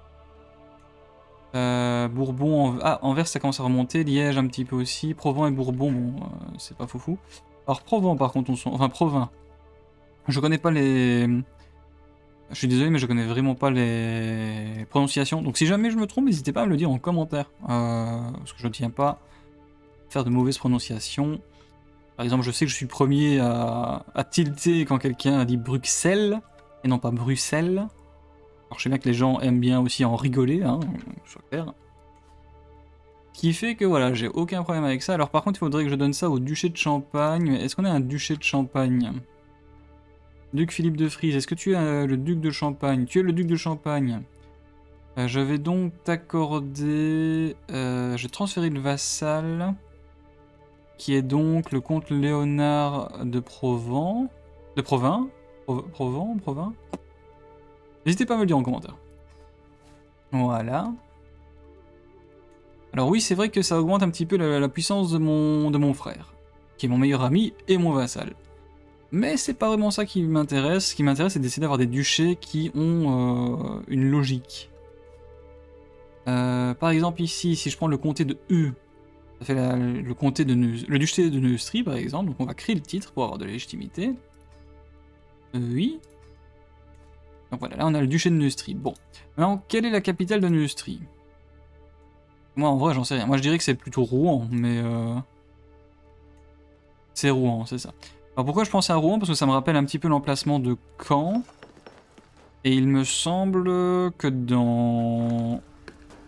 Euh, Bourbon, en... ah, Anvers ça commence à remonter, Liège un petit peu aussi, Provence et Bourbon, bon, euh, c'est pas foufou. Alors Provence par contre, on sont... enfin Provins. Je connais pas les... Je suis désolé, mais je connais vraiment pas les prononciations. Donc si jamais je me trompe, n'hésitez pas à me le dire en commentaire. Euh, parce que je ne tiens pas à faire de mauvaises prononciations. Par exemple, je sais que je suis premier à, à tilter quand quelqu'un a dit Bruxelles, et non pas Bruxelles. Alors je sais bien que les gens aiment bien aussi en rigoler, hein, soit clair. Ce qui fait que voilà, j'ai aucun problème avec ça. Alors par contre, il faudrait que je donne ça au duché de Champagne. Est-ce qu'on a un duché de Champagne ? Duc Philippe de Frise, est-ce que tu es euh, le duc de Champagne? Tu es le duc de Champagne. Euh, je vais donc t'accorder... Euh, je vais transférer le vassal, qui est donc le comte Léonard de Provence. De Provins Prov Provence Provins N'hésitez pas à me le dire en commentaire. Voilà. Alors oui, c'est vrai que ça augmente un petit peu la, la puissance de mon, de mon frère, qui est mon meilleur ami et mon vassal. Mais c'est pas vraiment ça qui m'intéresse. Ce qui m'intéresse, c'est d'essayer d'avoir des duchés qui ont euh, une logique. Euh, par exemple, ici, si je prends le comté de U, ça fait la, le comté de Neus, le duché de Neustrie, par exemple. Donc on va créer le titre pour avoir de la légitimité. Euh, oui. Donc voilà, là on a le duché de Neustrie. Bon. Maintenant, quelle est la capitale de Neustrie? Moi, en vrai, j'en sais rien. Moi, je dirais que c'est plutôt Rouen, mais... Euh... C'est Rouen, c'est ça. Alors pourquoi je pensais à Rouen? Parce que ça me rappelle un petit peu l'emplacement de Caen. Et il me semble que dans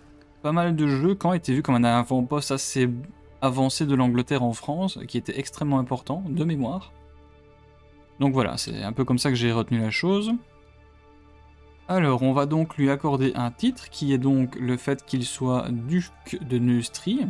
pas mal de jeux quand était vu comme un avant-poste assez avancé de l'Angleterre en France, qui était extrêmement important, de mémoire. Donc voilà, c'est un peu comme ça que j'ai retenu la chose. Alors, on va donc lui accorder un titre, qui est donc le fait qu'il soit duc de Neustrie.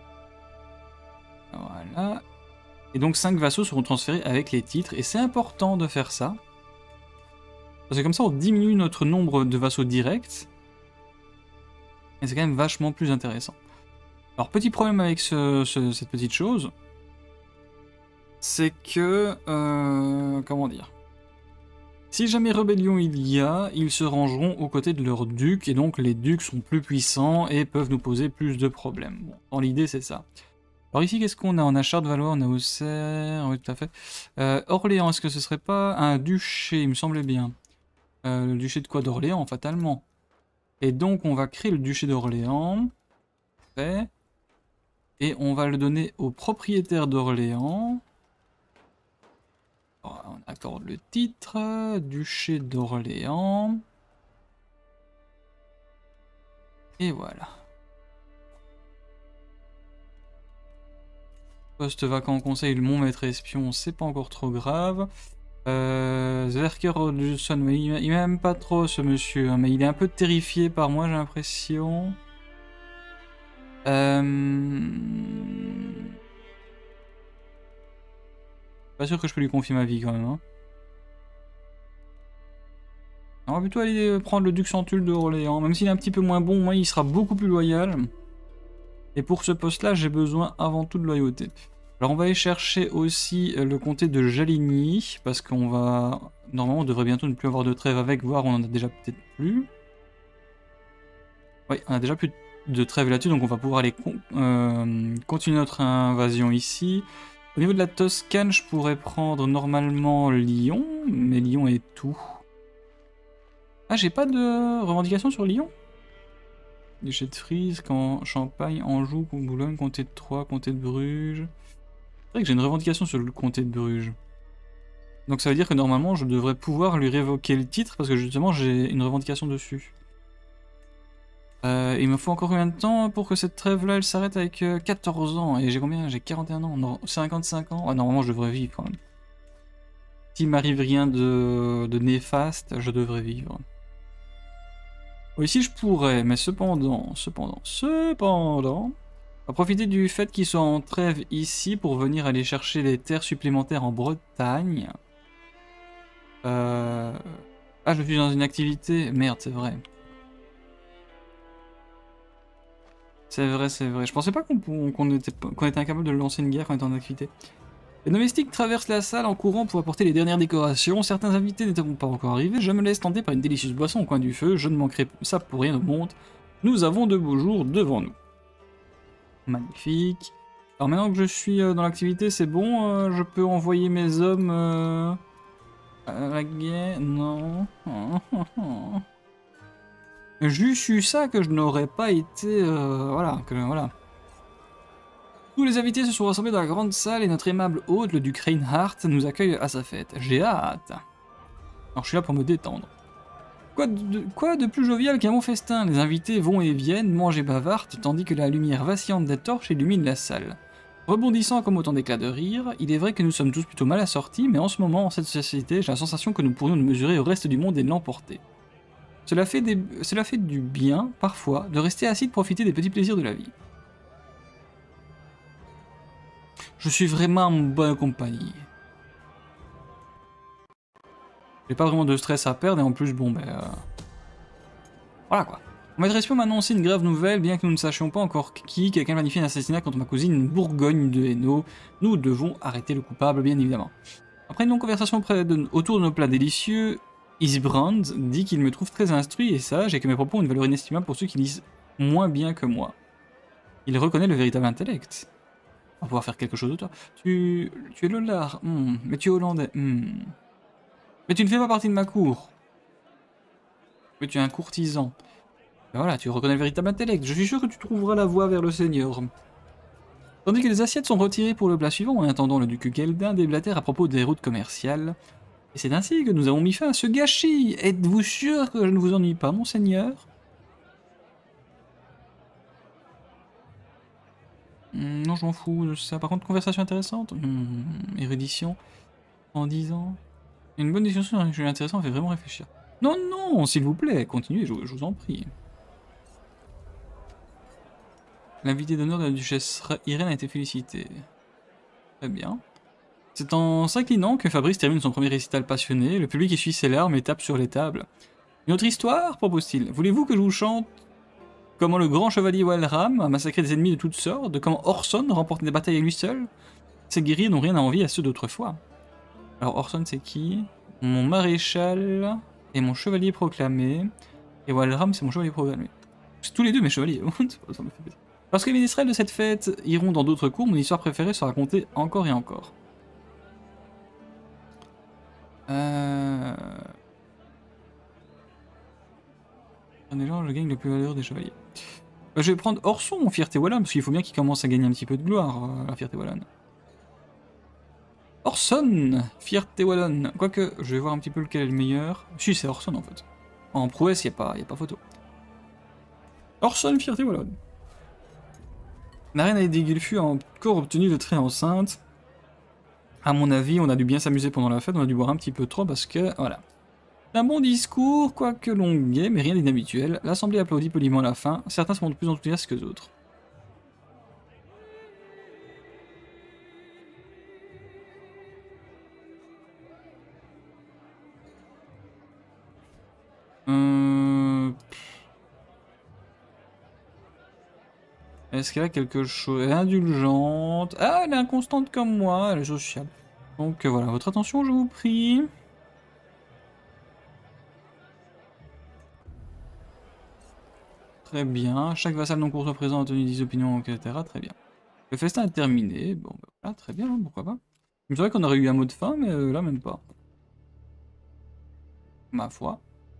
Voilà. Et donc cinq vassaux seront transférés avec les titres, et c'est important de faire ça. Parce que comme ça, on diminue notre nombre de vassaux directs. Et c'est quand même vachement plus intéressant. Alors, petit problème avec ce, ce, cette petite chose, c'est que... Euh, comment dire? Si jamais rébellion il y a, ils se rangeront aux côtés de leurs ducs, et donc les ducs sont plus puissants et peuvent nous poser plus de problèmes. Bon, dans l'idée, c'est ça. Alors ici, qu'est-ce qu'on a? On a Charles-de-Valois, on a Auxerre, oui tout à fait. Euh, Orléans, est-ce que ce serait pas un duché? Il me semblait bien. Euh, le duché de quoi? D'Orléans, fatalement. Et donc, on va créer le duché d'Orléans. Fait. Et on va le donner au propriétaire d'Orléans. On accorde le titre, duché d'Orléans. Et voilà. Poste vacant conseil, mon maître espion, c'est pas encore trop grave. Euh, Zwerker Odusson, il, il m'aime pas trop ce monsieur, hein, mais il est un peu terrifié par moi, j'ai l'impression. Euh... Pas sûr que je peux lui confier ma vie quand même. Hein. On va plutôt aller prendre le duc Centule d'Orléans, même s'il est un petit peu moins bon, moi il sera beaucoup plus loyal. Et pour ce poste-là, j'ai besoin avant tout de loyauté. Alors on va aller chercher aussi le comté de Jaligny, parce qu'on va... Normalement on devrait bientôt ne plus avoir de trêve avec, voire on en a déjà peut-être plus. Oui, on a déjà plus de trêve là-dessus, donc on va pouvoir aller con euh, continuer notre invasion ici. Au niveau de la Toscane, je pourrais prendre normalement Lyon, mais Lyon est tout. Ah, j'ai pas de revendication sur Lyon? Duché de Frise, quand Champagne, Anjou, Boulogne, comté de Troyes, comté de Bruges... C'est vrai que j'ai une revendication sur le comté de Bruges. Donc ça veut dire que normalement je devrais pouvoir lui révoquer le titre parce que justement j'ai une revendication dessus. Euh, il me faut encore combien de temps pour que cette trêve là elle s'arrête avec euh, quatorze ans? Et j'ai combien? J'ai quarante et un ans, non, cinquante-cinq ans. Ah, normalement je devrais vivre quand même. S'il m'arrive rien de, de néfaste, je devrais vivre. Oui, si je pourrais, mais cependant, cependant, cependant... On va profiter du fait qu'ils soient en trêve ici pour venir aller chercher des terres supplémentaires en Bretagne. Euh... Ah, je suis dans une activité... Merde, c'est vrai. C'est vrai, c'est vrai. Je pensais pas qu'on qu'on était, qu'on était incapable de lancer une guerre quand on était en activité. Les domestiques traversent la salle en courant pour apporter les dernières décorations. Certains invités n'étaient pas encore arrivés. Je me laisse tenter par une délicieuse boisson au coin du feu. Je ne manquerai ça pour rien au monde. Nous avons de beaux jours devant nous. Magnifique. Alors maintenant que je suis dans l'activité, c'est bon, euh, je peux envoyer mes hommes euh, à la guerre. Non. Juste eu ça que je n'aurais pas été... Euh, voilà, que voilà. Tous les invités se sont rassemblés dans la grande salle et notre aimable hôte, le duc Reinhardt, nous accueille à sa fête. J'ai hâte. Alors je suis là pour me détendre. Quoi de, quoi de plus jovial qu'un bon festin? Les invités vont et viennent, mangent et bavardent, tandis que la lumière vacillante des torches illumine la salle. Rebondissant comme autant d'éclats de rire, il est vrai que nous sommes tous plutôt mal assortis, mais en ce moment, en cette société, j'ai la sensation que nous pourrions nous mesurer au reste du monde et l'emporter. Cela fait, des... Cela fait du bien, parfois, de rester assis et de profiter des petits plaisirs de la vie. Je suis vraiment en bonne compagnie. J'ai pas vraiment de stress à perdre et en plus, bon ben... Euh... Voilà quoi. Maître espion m'a annoncé une grave nouvelle, bien que nous ne sachions pas encore qui, quelqu'un planifie un assassinat contre ma cousine Bourgogne de Hainaut. Nous devons arrêter le coupable, bien évidemment. Après une longue conversation près de... autour de nos plats délicieux, Isbrand dit qu'il me trouve très instruit et sage et que mes propos ont une valeur inestimable pour ceux qui lisent moins bien que moi. Il reconnaît le véritable intellect. On va pouvoir faire quelque chose de toi. Tu, tu es lollard, hmm. Mais tu es hollandais, hmm. Mais tu ne fais pas partie de ma cour. Mais tu es un courtisan. Et voilà, tu reconnais le véritable intellect. Je suis sûr que tu trouveras la voie vers le Seigneur. Tandis que les assiettes sont retirées pour le plat suivant, en attendant le duc Geldin déblatère à propos des routes commerciales. Et c'est ainsi que nous avons mis fin à ce gâchis. Êtes-vous sûr que je ne vous ennuie pas, monseigneur? Hmm, non, je m'en fous de ça. Par contre, conversation intéressante. Hmm, érudition. En dix ans. Une bonne discussion sur un sujet intéressant fait vraiment réfléchir. Non, non, s'il vous plaît, continuez, je, je vous en prie. L'invité d'honneur de la duchesse Irène a été félicité. Très bien. C'est en s'inclinant que Fabrice termine son premier récital passionné. Le public essuie ses larmes et tape sur les tables. Une autre histoire, propose-t-il. Voulez-vous que je vous chante comment le grand chevalier Walram a massacré des ennemis de toutes sortes, de comment Orson remporte des batailles à lui seul? Ces guerriers n'ont rien à envier à ceux d'autrefois. Alors Orson c'est qui? Mon maréchal et mon chevalier proclamé. Et Walram c'est mon chevalier proclamé. C'est tous les deux mes chevaliers. Ça me fait plaisir. Lorsque les ministrels de cette fête iront dans d'autres cours, mon histoire préférée sera racontée encore et encore. Euh... Un échange, je gagne le plus valeureux des chevaliers. Bah, je vais prendre Orson, mon fierté Wallonne, parce qu'il faut bien qu'il commence à gagner un petit peu de gloire, euh, la fierté Wallonne. Orson, fierté Wallonne. Quoique, je vais voir un petit peu lequel est le meilleur. Si, c'est Orson en fait. En prouesse, il n'y a, pas, y a pas photo. Orson, fierté Wallonne. La reine Aedégulfu a encore obtenu de très enceinte. À mon avis, on a dû bien s'amuser pendant la fête, on a dû boire un petit peu trop parce que, voilà. Un bon discours, quoique longuet, mais rien d'inhabituel. L'assemblée applaudit poliment à la fin. Certains sont de plus enthousiastes que d'autres. Euh... Est-ce qu'elle a quelque chose? Elle est indulgente. Ah, elle est inconstante comme moi, elle est sociable. Donc voilà, votre attention, je vous prie. Très bien. Chaque vassal non courtois présent a tenu dix opinions, et cetera. Très bien. Le festin est terminé. Bon, bah voilà, très bien, hein, pourquoi pas. Il me semblait qu'on aurait eu un mot de fin, mais euh, là, même pas. Ma foi.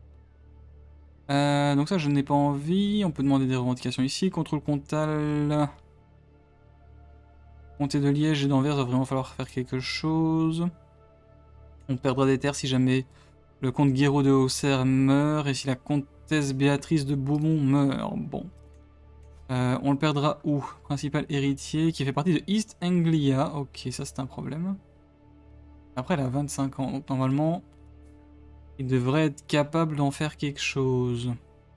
Euh, donc ça, je n'ai pas envie. On peut demander des revendications ici. Contrôle comtal. Comté de Liège et d'Anvers, va vraiment falloir faire quelque chose. On perdra des terres si jamais le comte Guéraud de Auxerre meurt et si la comtesse Béatrice de Beaumont meurt. Bon. Euh, on le perdra où? Principal héritier qui fait partie de East Anglia. Ok, ça c'est un problème. Après, elle a vingt-cinq ans, donc normalement, il devrait être capable d'en faire quelque chose.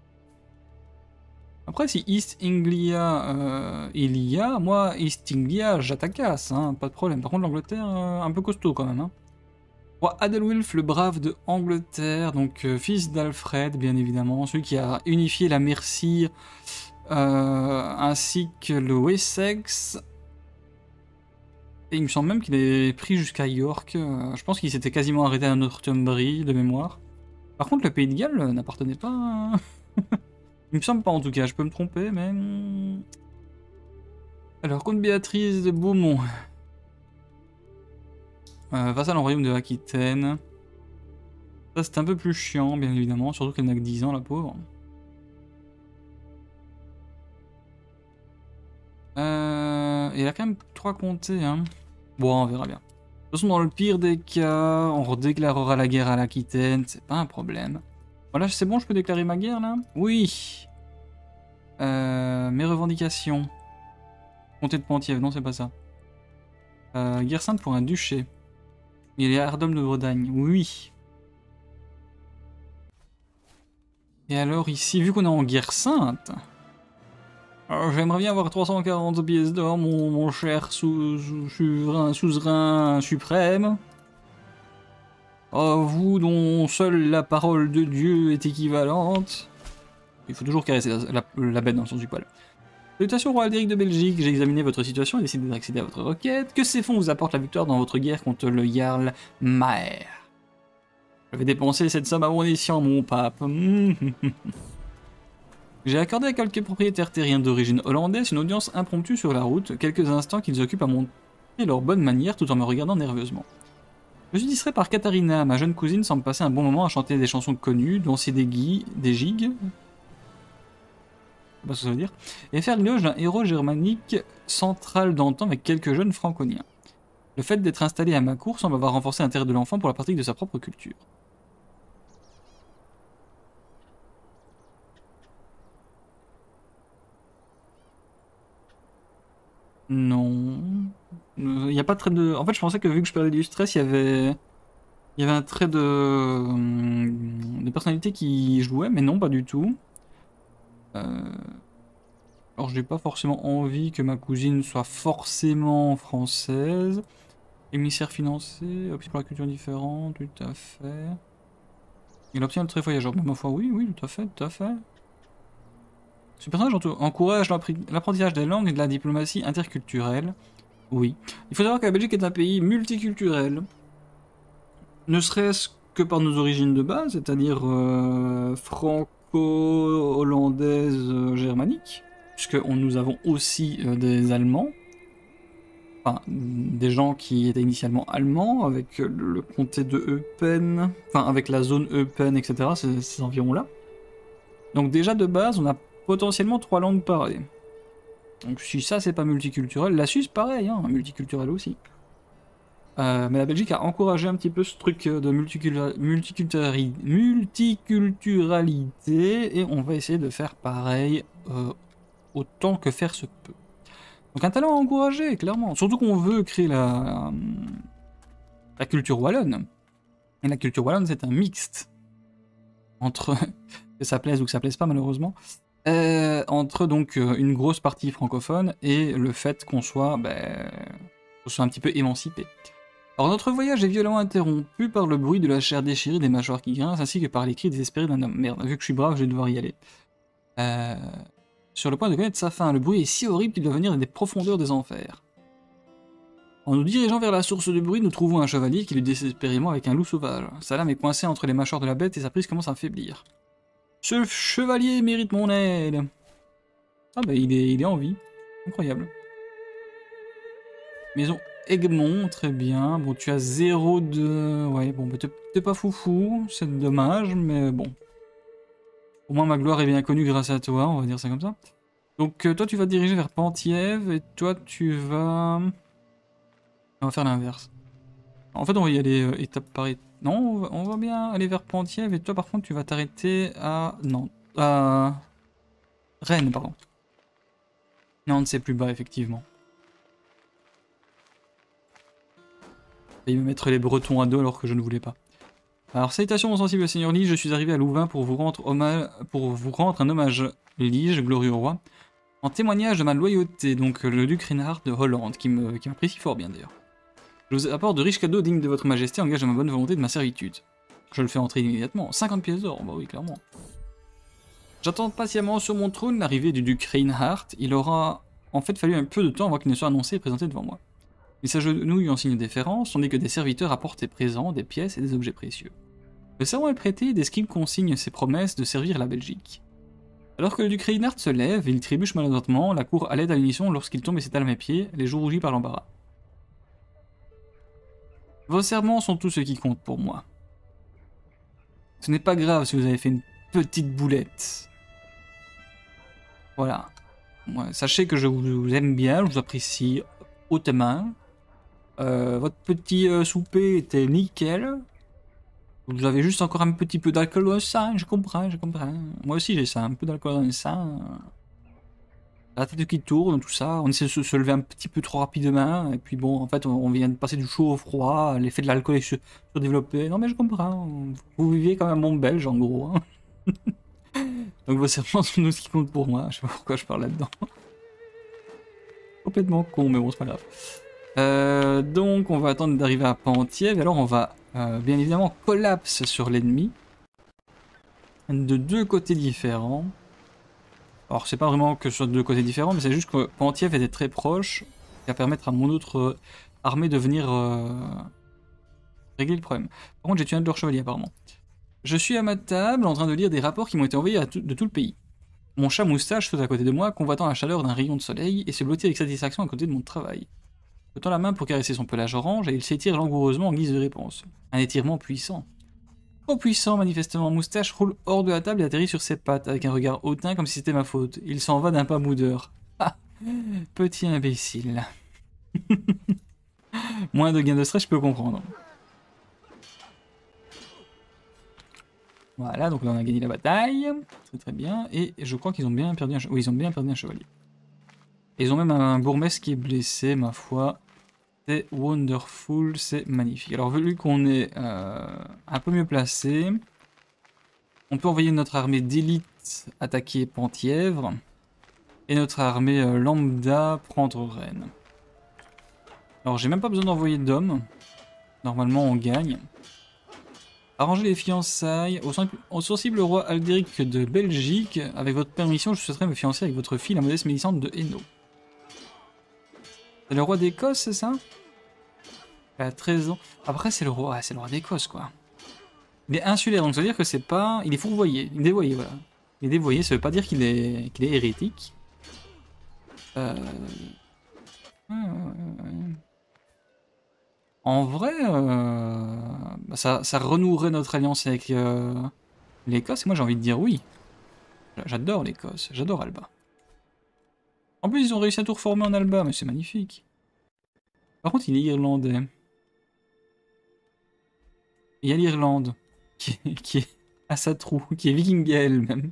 Après, si East Anglia euh, il y a, moi, East Anglia, j'attaquasse, hein, pas de problème. Par contre, l'Angleterre, euh, un peu costaud quand même. Hein. Roi Adelwulf le Brave de Angleterre, donc euh, fils d'Alfred, bien évidemment, celui qui a unifié la Mercie euh, ainsi que le Wessex. Et il me semble même qu'il est pris jusqu'à York. Euh, je pense qu'il s'était quasiment arrêté à Northumbrie de mémoire. Par contre, le pays de Galles n'appartenait pas. À... il me semble pas en tout cas, je peux me tromper, mais. Alors, comte Béatrice de Beaumont. Euh, vassal en royaume de Aquitaine. Ça, c'est un peu plus chiant, bien évidemment, surtout qu'elle n'a que dix ans, la pauvre. Euh, il a quand même trois comtés, hein. Bon, on verra bien. De toute façon, dans le pire des cas, on redéclarera la guerre à l'Aquitaine, c'est pas un problème. Voilà, c'est bon, je peux déclarer ma guerre, là? Oui. Euh, mes revendications. Comté de Penthièvre, non, c'est pas ça. Euh, guerre sainte pour un duché. Il est Ardom de Bretagne, oui. Et alors, ici, vu qu'on est en guerre sainte... J'aimerais bien avoir trois cent quarante pièces d'or, mon, mon cher sou, sou, suzerain, suzerain suprême. Oh, vous dont seule la parole de Dieu est équivalente. Il faut toujours caresser la, la, la bête dans le sens du poil. Salutations, roi Aldéric de Belgique, j'ai examiné votre situation et décidé d'accéder à votre requête. Que ces fonds vous apportent la victoire dans votre guerre contre le Jarl Maer. Je vais dépenser cette somme à bon escient, mon pape. J'ai accordé à quelques propriétaires terriens d'origine hollandaise une audience impromptue sur la route, quelques instants qu'ils occupent à montrer leur bonne manière tout en me regardant nerveusement. Je suis distrait par Katharina, ma jeune cousine semble passer un bon moment à chanter des chansons connues, danser des, gui des gigues, je sais pas ce que ça veut dire, et faire l'éloge d'un héros germanique central d'antan avec quelques jeunes franconiens. Le fait d'être installé à ma cour semble avoir renforcé l'intérêt de l'enfant pour la pratique de sa propre culture. a pas de trait de... En fait, je pensais que vu que je perdais du stress, il y avait... Il y avait un trait de... de personnalité qui jouait, mais non, pas du tout. Euh... Alors, j'ai pas forcément envie que ma cousine soit forcément française. Émissaire financier, option pour la culture différente, tout à fait. Il obtient le trait voyageur, mais ma foi, oui, oui, tout à fait, tout à fait. Ce personnage encourage l'apprentissage des langues et de la diplomatie interculturelle. Oui. Il faut savoir que la Belgique est un pays multiculturel. Ne serait-ce que par nos origines de base, c'est-à-dire euh, franco-hollandaise euh, germanique, puisque on, nous avons aussi euh, des Allemands, enfin des gens qui étaient initialement allemands, avec le, le comté de Eupen, enfin avec la zone Eupen, et cetera, ces, ces environs-là. Donc déjà de base, on a potentiellement trois langues parlées. Donc si ça c'est pas multiculturel, la Suisse pareil, hein, multiculturel aussi. Euh, mais la Belgique a encouragé un petit peu ce truc de multiculturali multiculturali multiculturalité et on va essayer de faire pareil euh, autant que faire se peut. Donc un talent à encourager, clairement. Surtout qu'on veut créer la, la culture wallonne. Et la culture wallonne c'est un mixte entre, que ça plaise ou que ça plaise pas malheureusement, euh, entre donc une grosse partie francophone et le fait qu'on soit, ben, qu'on soit un petit peu émancipé. Alors notre voyage est violemment interrompu par le bruit de la chair déchirée des mâchoires qui grincent, ainsi que par les cris désespérés d'un homme. Merde, vu que je suis brave, je vais devoir y aller. Euh... Sur le point de connaître sa fin, le bruit est si horrible qu'il doit venir des profondeurs des enfers. En nous dirigeant vers la source du bruit, nous trouvons un chevalier qui lutte désespérément avec un loup sauvage. Sa lame est coincée entre les mâchoires de la bête et sa prise commence à faiblir. Ce chevalier mérite mon aide. Ah bah il est, il est en vie. Incroyable. Maison Egmont, très bien. Bon, tu as zéro de... Ouais, bon, bah t'es pas foufou, c'est dommage, mais bon. Au moins ma gloire est bien connue grâce à toi, on va dire ça comme ça. Donc euh, toi tu vas te diriger vers Penthièvre, et toi tu vas... On va faire l'inverse. En fait on va y aller euh, étape par étape. Non, on va, on va bien aller vers Penthièvre, et toi par contre tu vas t'arrêter à... Non, à... Rennes, pardon. Non, c'est plus bas, effectivement. Il me mettre les Bretons à dos alors que je ne voulais pas. Alors, salutations mon sensible Seigneur Lige, je suis arrivé à Louvain pour vous rendre, hommage, pour vous rendre un hommage Lige, glorieux roi, en témoignage de ma loyauté, donc le duc Reinhard de Hollande, qui m'apprécie fort bien d'ailleurs. Je vous apporte de riches cadeaux dignes de votre majesté, en gage de ma bonne volonté et de ma servitude. Je le fais entrer immédiatement, cinquante pièces d'or, bah oui, clairement. J'attends patiemment sur mon trône l'arrivée du duc Reinhard, il aura en fait fallu un peu de temps avant qu'il ne soit annoncé et présenté devant moi. Il s'agenouille en signe de déférence, tandis que des serviteurs apportent des présents, des pièces et des objets précieux. Le serment est prêté, des scribes consignent ses promesses de servir la Belgique. Alors que le duc Reinhard se lève, il trébuche maladroitement, la cour allait à l'unisson lorsqu'il tombe et s'étale à mes pieds, les joues rougies par l'embarras. Vos serments sont tout ce qui compte pour moi. Ce n'est pas grave si vous avez fait une petite boulette. Voilà. Ouais, sachez que je vous aime bien, je vous apprécie hautement. Euh, votre petit euh, souper était nickel. Vous avez juste encore un petit peu d'alcool dans le sang, je comprends, je comprends. Moi aussi j'ai ça, un peu d'alcool dans le sang. La tête qui tourne, tout ça. On essaie de se, se lever un petit peu trop rapidement. Et puis bon, en fait, on, on vient de passer du chaud au froid. L'effet de l'alcool est surdéveloppé. Non mais je comprends. Vous vivez comme un bon belge en gros. Hein. Donc vos serments sont tout ce qui compte pour moi. Je sais pas pourquoi je parle là-dedans. Complètement con, mais bon, c'est pas grave. Euh, donc on va attendre d'arriver à Penthièvre, et alors on va euh, bien évidemment collapse sur l'ennemi de deux côtés différents. Alors c'est pas vraiment que sur deux côtés différents, mais c'est juste que Penthièvre était très proche, qui va permettre à mon autre euh, armée de venir euh, régler le problème. Par contre j'ai tué un de leurs chevaliers apparemment. Je suis à ma table en train de lire des rapports qui m'ont été envoyés à tout, de tout le pays. Mon chat moustache saute à côté de moi, convoitant la chaleur d'un rayon de soleil, et se blottit avec satisfaction à côté de mon travail. Je tends la main pour caresser son pelage orange et il s'étire langoureusement en guise de réponse. Un étirement puissant. Trop puissant, manifestement. Moustache roule hors de la table et atterrit sur ses pattes, avec un regard hautain comme si c'était ma faute. Il s'en va d'un pas boudeur. Ah, petit imbécile. Moins de gain de stress, je peux comprendre. Voilà, donc là on a gagné la bataille. Très très bien. Et je crois qu'ils ont bien perdu un chevalier. Oui, ils ont bien perdu un chevalier. Et ils ont même un bourgmestre qui est blessé, ma foi. C'est wonderful, c'est magnifique. Alors vu qu'on est euh, un peu mieux placé, on peut envoyer notre armée d'élite attaquer Penthièvre et notre armée euh, lambda prendre Rennes. Alors j'ai même pas besoin d'envoyer d'hommes. Normalement on gagne. Arranger les fiançailles. Au, au sensible roi Aldéric de Belgique, avec votre permission, je souhaiterais me fiancer avec votre fille, la modeste Mélissande de Hainaut. C'est le roi d'Écosse, c'est ça? Il a treize ans. Après, c'est le roi, c'est le roi d'Écosse, quoi. Il est insulaire, donc ça veut dire que c'est pas... Il est fourvoyé, il est dévoyé, voilà. Il est dévoyé, ça veut pas dire qu'il est, qu'il est hérétique. Euh... En vrai, euh... bah ça, ça renouerait notre alliance avec euh... l'Écosse, et moi j'ai envie de dire oui. J'adore l'Écosse, j'adore Alba. En plus, ils ont réussi à tout reformer en Alba, mais c'est magnifique. Par contre, il est irlandais. Il y a l'Irlande, qui, qui est à sa trou, qui est viking elle-même.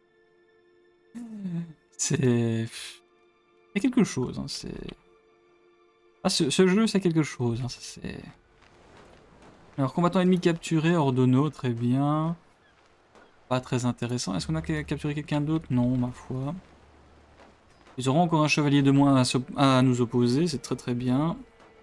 C'est... Il y a quelque chose, hein, c'est... Ah, ce, ce jeu, c'est quelque chose, hein, c'est... Alors, combattant ennemi capturé, Ordono, très bien. Pas très intéressant. Est-ce qu'on a capturé quelqu'un d'autre? Non, ma foi. Ils auront encore un chevalier de moins à, à nous opposer, c'est très très bien.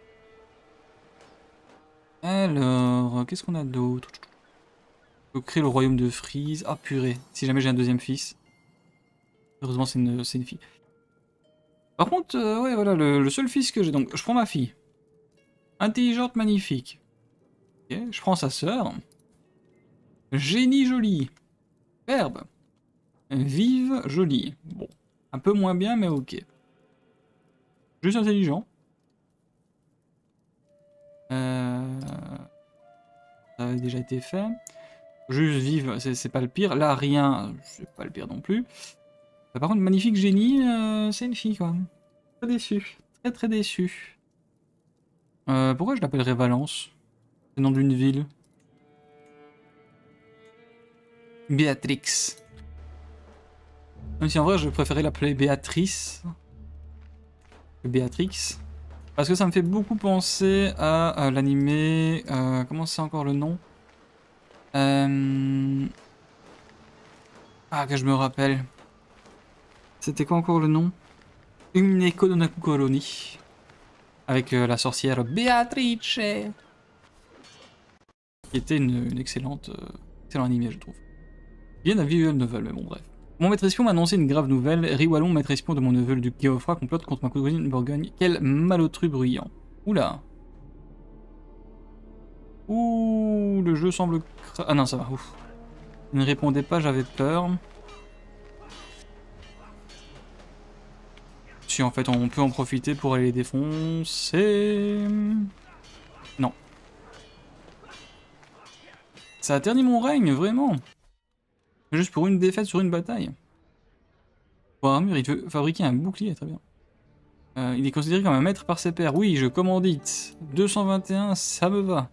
Alors, qu'est-ce qu'on a d'autre? Je peux créer le royaume de Frise. Ah purée, si jamais j'ai un deuxième fils. Heureusement c'est une, une fille. Par contre, euh, ouais voilà, le, le seul fils que j'ai, donc je prends ma fille. Intelligente, magnifique. Ok, je prends sa sœur. Génie jolie. Verbe. Vive, jolie. Bon, un peu moins bien, mais ok. Juste intelligent. Euh... Ça avait déjà été fait. Juste vive, c'est pas le pire. Là, rien, c'est pas le pire non plus. Par contre, magnifique génie, euh, c'est une fille quand même. Très déçu. Très très déçu. Euh, pourquoi je l'appellerais Valence? C'est le nom d'une ville. Béatrix. Même si en vrai je préférais l'appeler Béatrice que Béatrix. Parce que ça me fait beaucoup penser à, à l'animé... Euh, comment c'est encore le nom? euh... Ah, que je me rappelle. C'était quoi encore le nom? Umneko no Nakukoroni. Avec euh, la sorcière Béatrice. Qui était une, une excellente... Euh, excellent animé, je trouve. Il vient d'un visual novel, mais bon, bref. Mon maître espion m'a annoncé une grave nouvelle. Riwallon, maître espion de mon neveu le duc Geoffroy, complote contre ma cousine Bourgogne. Quel malotru bruyant. Oula. Ouh, le jeu semble... Ah non, ça va, ouf. Il ne répondait pas, j'avais peur. Si en fait on peut en profiter pour aller les défoncer... Non. Ça a terni mon règne, vraiment. Juste pour une défaite sur une bataille. Pour armure, il veut fabriquer un bouclier, très bien. Euh, il est considéré comme un maître par ses pairs. Oui, je commandite. deux cent vingt et un, ça me va.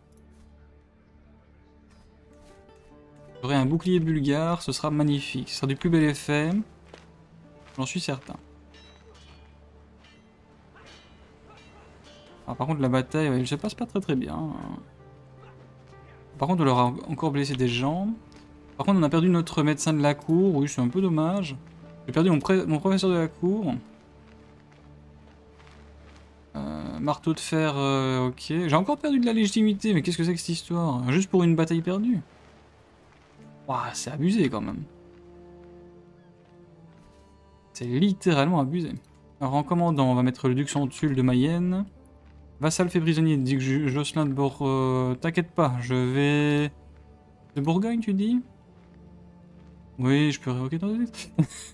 J'aurai un bouclier bulgare, ce sera magnifique. Ce sera du plus bel effet. J'en suis certain. Alors, par contre, la bataille, elle se passe pas très très bien. Par contre, on leur a encore blessé des gens. Par contre, on a perdu notre médecin de la cour. Oui, c'est un peu dommage. J'ai perdu mon, mon professeur de la cour. Euh, marteau de fer, euh, ok. J'ai encore perdu de la légitimité, mais qu'est-ce que c'est que cette histoire? Juste pour une bataille perdue? Ouah, c'est abusé quand même. C'est littéralement abusé. Alors en commandant, on va mettre le duc Centule de Mayenne. Vassal fait prisonnier, dit que Jocelyn de Bord... Euh, T'inquiète pas, je vais... De Bourgogne, tu dis? Oui, je peux révoquer ton titre.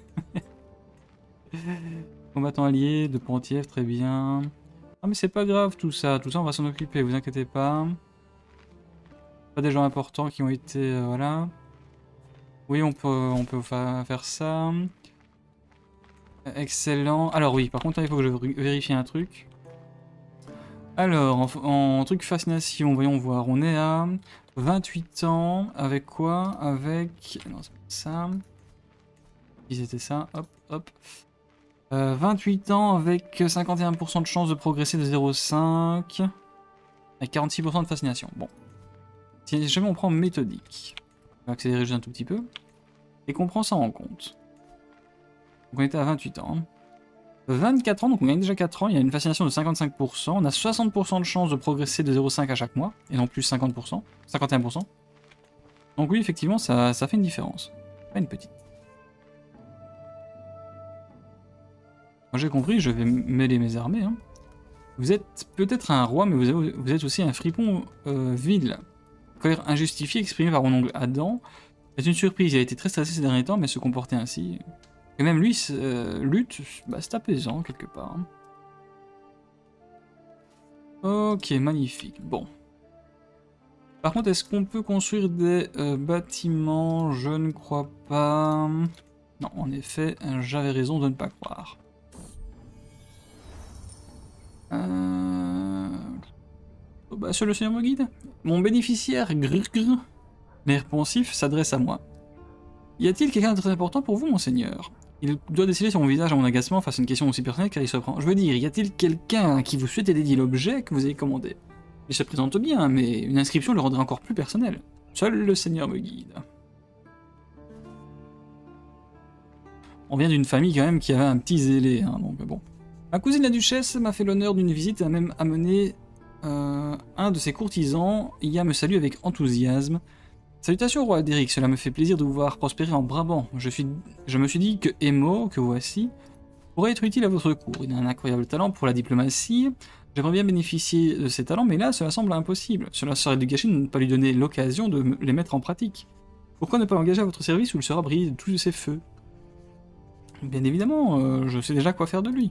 Combattant allié de Penthièvre, très bien. Ah mais c'est pas grave tout ça, tout ça on va s'en occuper, vous inquiétez pas. Pas des gens importants qui ont été... Euh, voilà. Oui, on peut, on peut fa faire ça. Excellent. Alors oui, par contre, il faut que je vérifie un truc. Alors, en, en truc fascination, voyons voir. On est à vingt-huit ans. Avec quoi? Avec... Non, c'est pas ça. Si c'était ça, hop, hop. Euh, vingt-huit ans avec cinquante et un pour cent de chance de progresser de zéro virgule cinq. Avec quarante-six pour cent de fascination. Bon. Si jamais on prend méthodique, on va accélérer juste un tout petit peu. Et qu'on prend ça en compte. Donc on était à vingt-huit ans. vingt-quatre ans, donc on gagne déjà quatre ans, il y a une fascination de cinquante-cinq pour cent. On a soixante pour cent de chance de progresser de zéro virgule cinq à chaque mois. Et non plus cinquante pour cent. cinquante et un pour cent. Donc oui, effectivement, ça, ça fait une différence. Pas une petite. Moi j'ai compris, je vais mêler mes armées. Hein. Vous êtes peut-être un roi, mais vous, avez, vous êtes aussi un fripon euh, vil. Colère injustifiée exprimée par mon oncle Adam. C'est une surprise, il a été très stressé ces derniers temps, mais se comporter ainsi... Et même lui, euh, lutte, bah, c'est apaisant quelque part. Ok, magnifique. Bon. Par contre, est-ce qu'on peut construire des euh, bâtiments? Je ne crois pas. Non, en effet, j'avais raison de ne pas croire. Euh... Oh, bah, sur le Seigneur me guide. Mon bénéficiaire, grrr, l'air pensif, s'adresse à moi. Y a-t-il quelqu'un de très important pour vous, monseigneur? Il doit déceler sur mon visage à mon agacement face à une question aussi personnelle car il se prend. Je veux dire, y a-t-il quelqu'un qui vous souhaite dédier l'objet que vous avez commandé? Il se présente bien, mais une inscription le rendrait encore plus personnel. Seul le Seigneur me guide. On vient d'une famille quand même qui avait un petit zélé, hein, donc bon. Ma cousine la duchesse m'a fait l'honneur d'une visite et a même amené euh, un de ses courtisans. Il a me salue avec enthousiasme. Salutations roi Adéric, cela me fait plaisir de vous voir prospérer en Brabant. Je, suis, je me suis dit que Emo, que voici, pourrait être utile à votre cour. Il a un incroyable talent pour la diplomatie. J'aimerais bien bénéficier de ses talents, mais là, cela semble impossible. Cela serait de gâcher de ne pas lui donner l'occasion de les mettre en pratique. Pourquoi ne pas l'engager à votre service où il sera brillé de tous ses feux? Bien évidemment, euh, je sais déjà quoi faire de lui.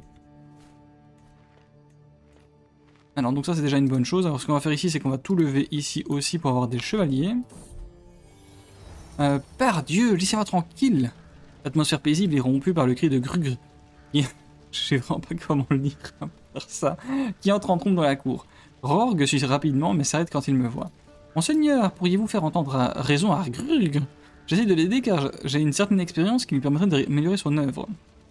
Alors, donc ça, c'est déjà une bonne chose. Alors, ce qu'on va faire ici, c'est qu'on va tout lever ici aussi pour avoir des chevaliers. Euh, par Dieu, laissez-moi tranquille. L'atmosphère paisible est rompue par le cri de Grug. Je sais vraiment pas comment le dire, faire ça. Qui entre en trompe dans la cour. Rorg suit rapidement, mais s'arrête quand il me voit. Monseigneur, pourriez-vous faire entendre raison à Grug? J'essaie de l'aider car j'ai une certaine expérience qui lui permettrait d'améliorer son œuvre.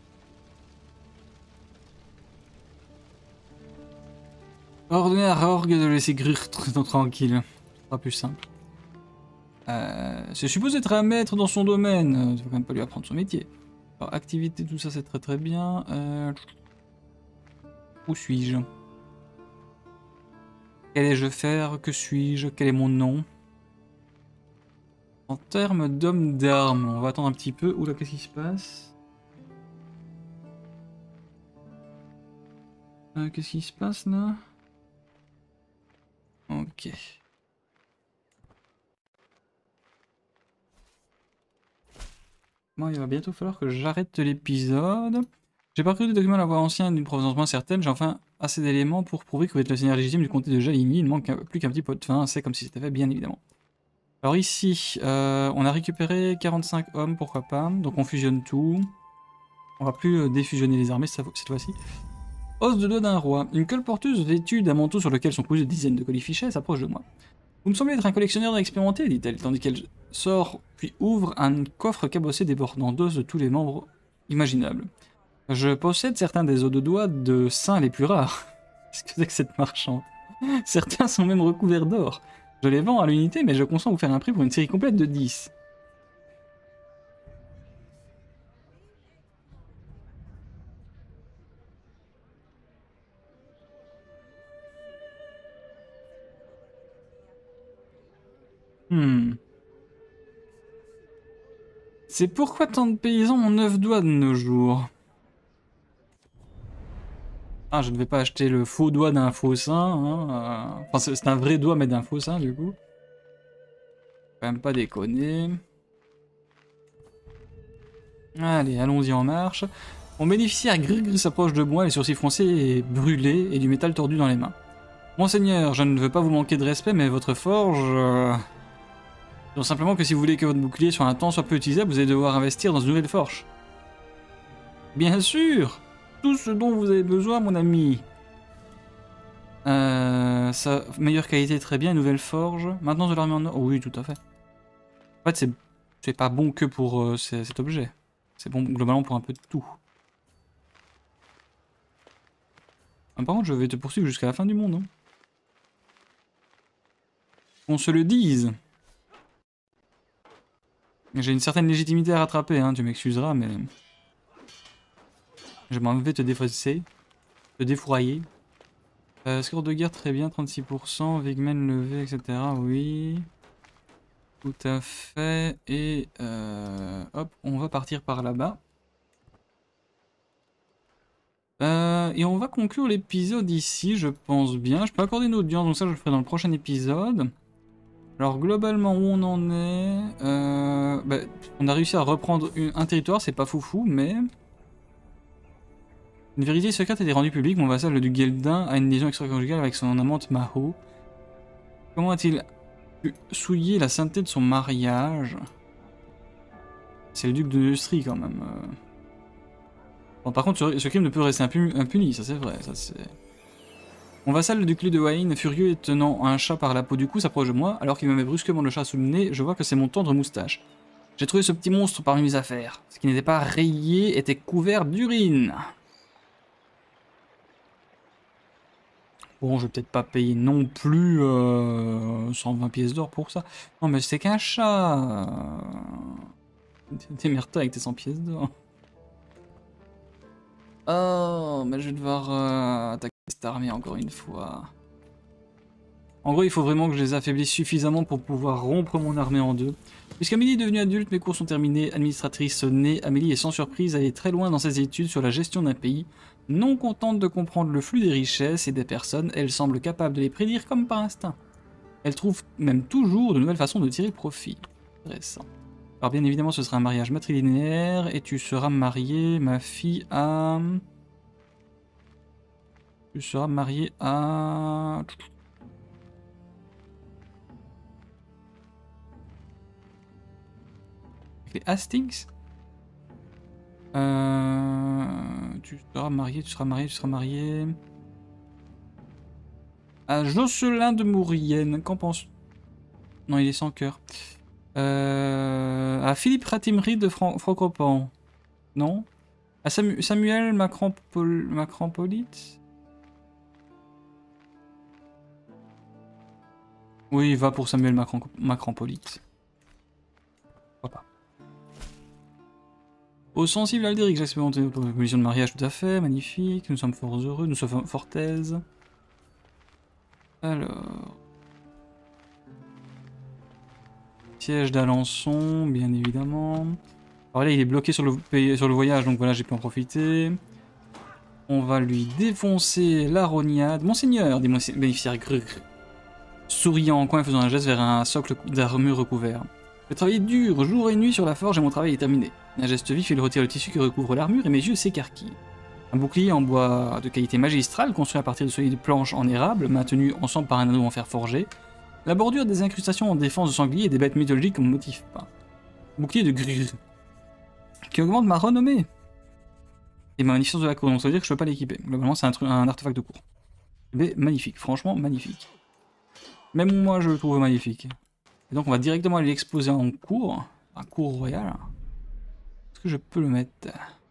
Ordonnez à Rorg de laisser Grug tranquille. Ce sera plus simple. Euh, c'est supposé être un maître dans son domaine, tu vas quand même pas lui apprendre son métier. Alors, activité, tout ça c'est très très bien. Euh... Où suis-je? Quel ai-je faire? Que suis-je? Quel est mon nom? En termes d'homme d'armes, on va attendre un petit peu. Oula, qu'est-ce qui se passe? euh, Qu'est-ce qui se passe là? Ok. Bon, il va bientôt falloir que j'arrête l'épisode. J'ai parcouru des documents à la voix ancienne d'une provenance moins certaine. J'ai enfin assez d'éléments pour prouver que vous êtes le seigneur légitime du comté de Jaligny. Il ne manque plus qu'un petit pot de fin. C'est comme si c'était fait, bien évidemment. Alors ici, euh, on a récupéré quarante-cinq hommes, pourquoi pas. Donc on fusionne tout. On va plus défusionner les armées cette fois-ci. Os de doigt d'un roi. Une colporteuse vêtue d'un manteau sur lequel sont cousus des dizaines de colifichets s'approche de moi. Vous me semblez être un collectionneur expérimenté, dit-elle, tandis qu'elle sort puis ouvre un coffre cabossé débordant d'os de tous les membres imaginables. Je possède certains des os de doigts de saints les plus rares. Qu'est-ce que c'est que cette marchande? Certains sont même recouverts d'or. Je les vends à l'unité, mais je consens vous faire un prix pour une série complète de dix. Hmm. C'est pourquoi tant de paysans ont neuf doigts de nos jours. Ah, je ne vais pas acheter le faux doigt d'un faux saint. Hein, euh... Enfin, c'est un vrai doigt, mais d'un faux saint, du coup. Quand même pas déconner. Allez, allons-y en marche. Mon bénéficiaire Grigri s'approche de moi, les sourcils froncés et brûlés, et du métal tordu dans les mains. Monseigneur, je ne veux pas vous manquer de respect, mais votre forge... Euh... Donc simplement que si vous voulez que votre bouclier soit un temps soit peu utilisable, vous allez devoir investir dans une nouvelle forge. Bien sûr! Tout ce dont vous avez besoin, mon ami. Euh, sa meilleure qualité, très bien. Nouvelle forge. Maintenance de l'armée en or. Oh, oui, tout à fait. En fait, c'est pas bon que pour euh, cet objet. C'est bon globalement pour un peu de tout. Ah, par contre, je vais te poursuivre jusqu'à la fin du monde. Hein. Qu'on se le dise. J'ai une certaine légitimité à rattraper, hein, tu m'excuseras, mais... Je m'en vais te défausser. Te défourailler. Euh, score de guerre, très bien, trente-six pour cent. Wigman levé, et cetera. Oui. Tout à fait. Et... Euh, hop, on va partir par là-bas. Euh, et on va conclure l'épisode ici, je pense bien. Je peux accorder une audience, donc ça je le ferai dans le prochain épisode. Alors globalement, où on en est euh, bah, on a réussi à reprendre une, un territoire, c'est pas foufou, mais... Une vérité secrète a été rendue publique. Mon vassal, le duc Geldin, a une liaison extra-conjugale avec son amante Maho. Comment a-t-il pu souiller la sainteté de son mariage? C'est le duc de Neustrie quand même. Bon, par contre, ce, ce crime ne peut rester impuni, impuni ça c'est vrai. Ça, c'est... Mon vassal, le duc de Wayne, furieux et tenant un chat par la peau du cou, s'approche de moi. Alors qu'il me met brusquement le chat sous le nez, je vois que c'est mon tendre moustache. J'ai trouvé ce petit monstre parmi mes affaires. Ce qui n'était pas rayé était couvert d'urine. Bon, je vais peut-être pas payer non plus euh, cent vingt pièces d'or pour ça. Non, mais c'est qu'un chat. Démerde-toi avec tes cent pièces d'or. Oh, mais je vais devoir euh, attaquer cette armée encore une fois. En gros, il faut vraiment que je les affaiblisse suffisamment pour pouvoir rompre mon armée en deux. Puisqu'Amélie est devenue adulte, mes cours sont terminés. Administratrice née, Amélie est sans surprise allée très loin dans ses études sur la gestion d'un pays. Non contente de comprendre le flux des richesses et des personnes, elle semble capable de les prédire comme par instinct. Elle trouve même toujours de nouvelles façons de tirer profit. Intéressant. Alors bien évidemment, ce sera un mariage matrilinéaire et tu seras mariée, ma fille, à... Tu seras mariée à... Les Hastings. Euh... Tu seras marié, tu seras marié, tu seras marié... À Jocelyn de Maurienne, qu'en penses-tu? Non, il est sans cœur. Euh... À Philippe Ratimri de Fran Francopan. Non. À Samu Samuel Macrampol Macrampolite. Oui, va pour Samuel Macran Macrampolite. Pourquoi pas. Au sensible Aldéric, j'ai expérimenté notre proposition de mariage tout à fait, magnifique, nous sommes fort heureux, nous sommes fort aises. Alors... Siège d'Alençon, bien évidemment. Alors là, il est bloqué sur le, sur le voyage, donc voilà, j'ai pu en profiter. On va lui défoncer la rognade. Monseigneur, dit mon bénéficiaire grrr, souriant en coin et faisant un geste vers un socle d'armure recouvert. J'ai travaillé dur, jour et nuit sur la forge et mon travail est terminé. Un geste vif, il retire le tissu qui recouvre l'armure et mes yeux s'écarquillent. Un bouclier en bois de qualité magistrale, construit à partir de solides planches en érable, maintenu ensemble par un anneau en fer forgé. La bordure des incrustations en défense de sangliers et des bêtes mythologiques comme motif peint. Bouclier de grrr, qui augmente ma renommée. Et ma magnificence de la cour, donc ça veut dire que je peux pas l'équiper. Globalement, c'est un, un artefact de cour. Mais magnifique, franchement magnifique. Même moi, je le trouve magnifique. Et donc, on va directement aller l'exposer en cour, en cour royale. Est-ce que je peux le mettre?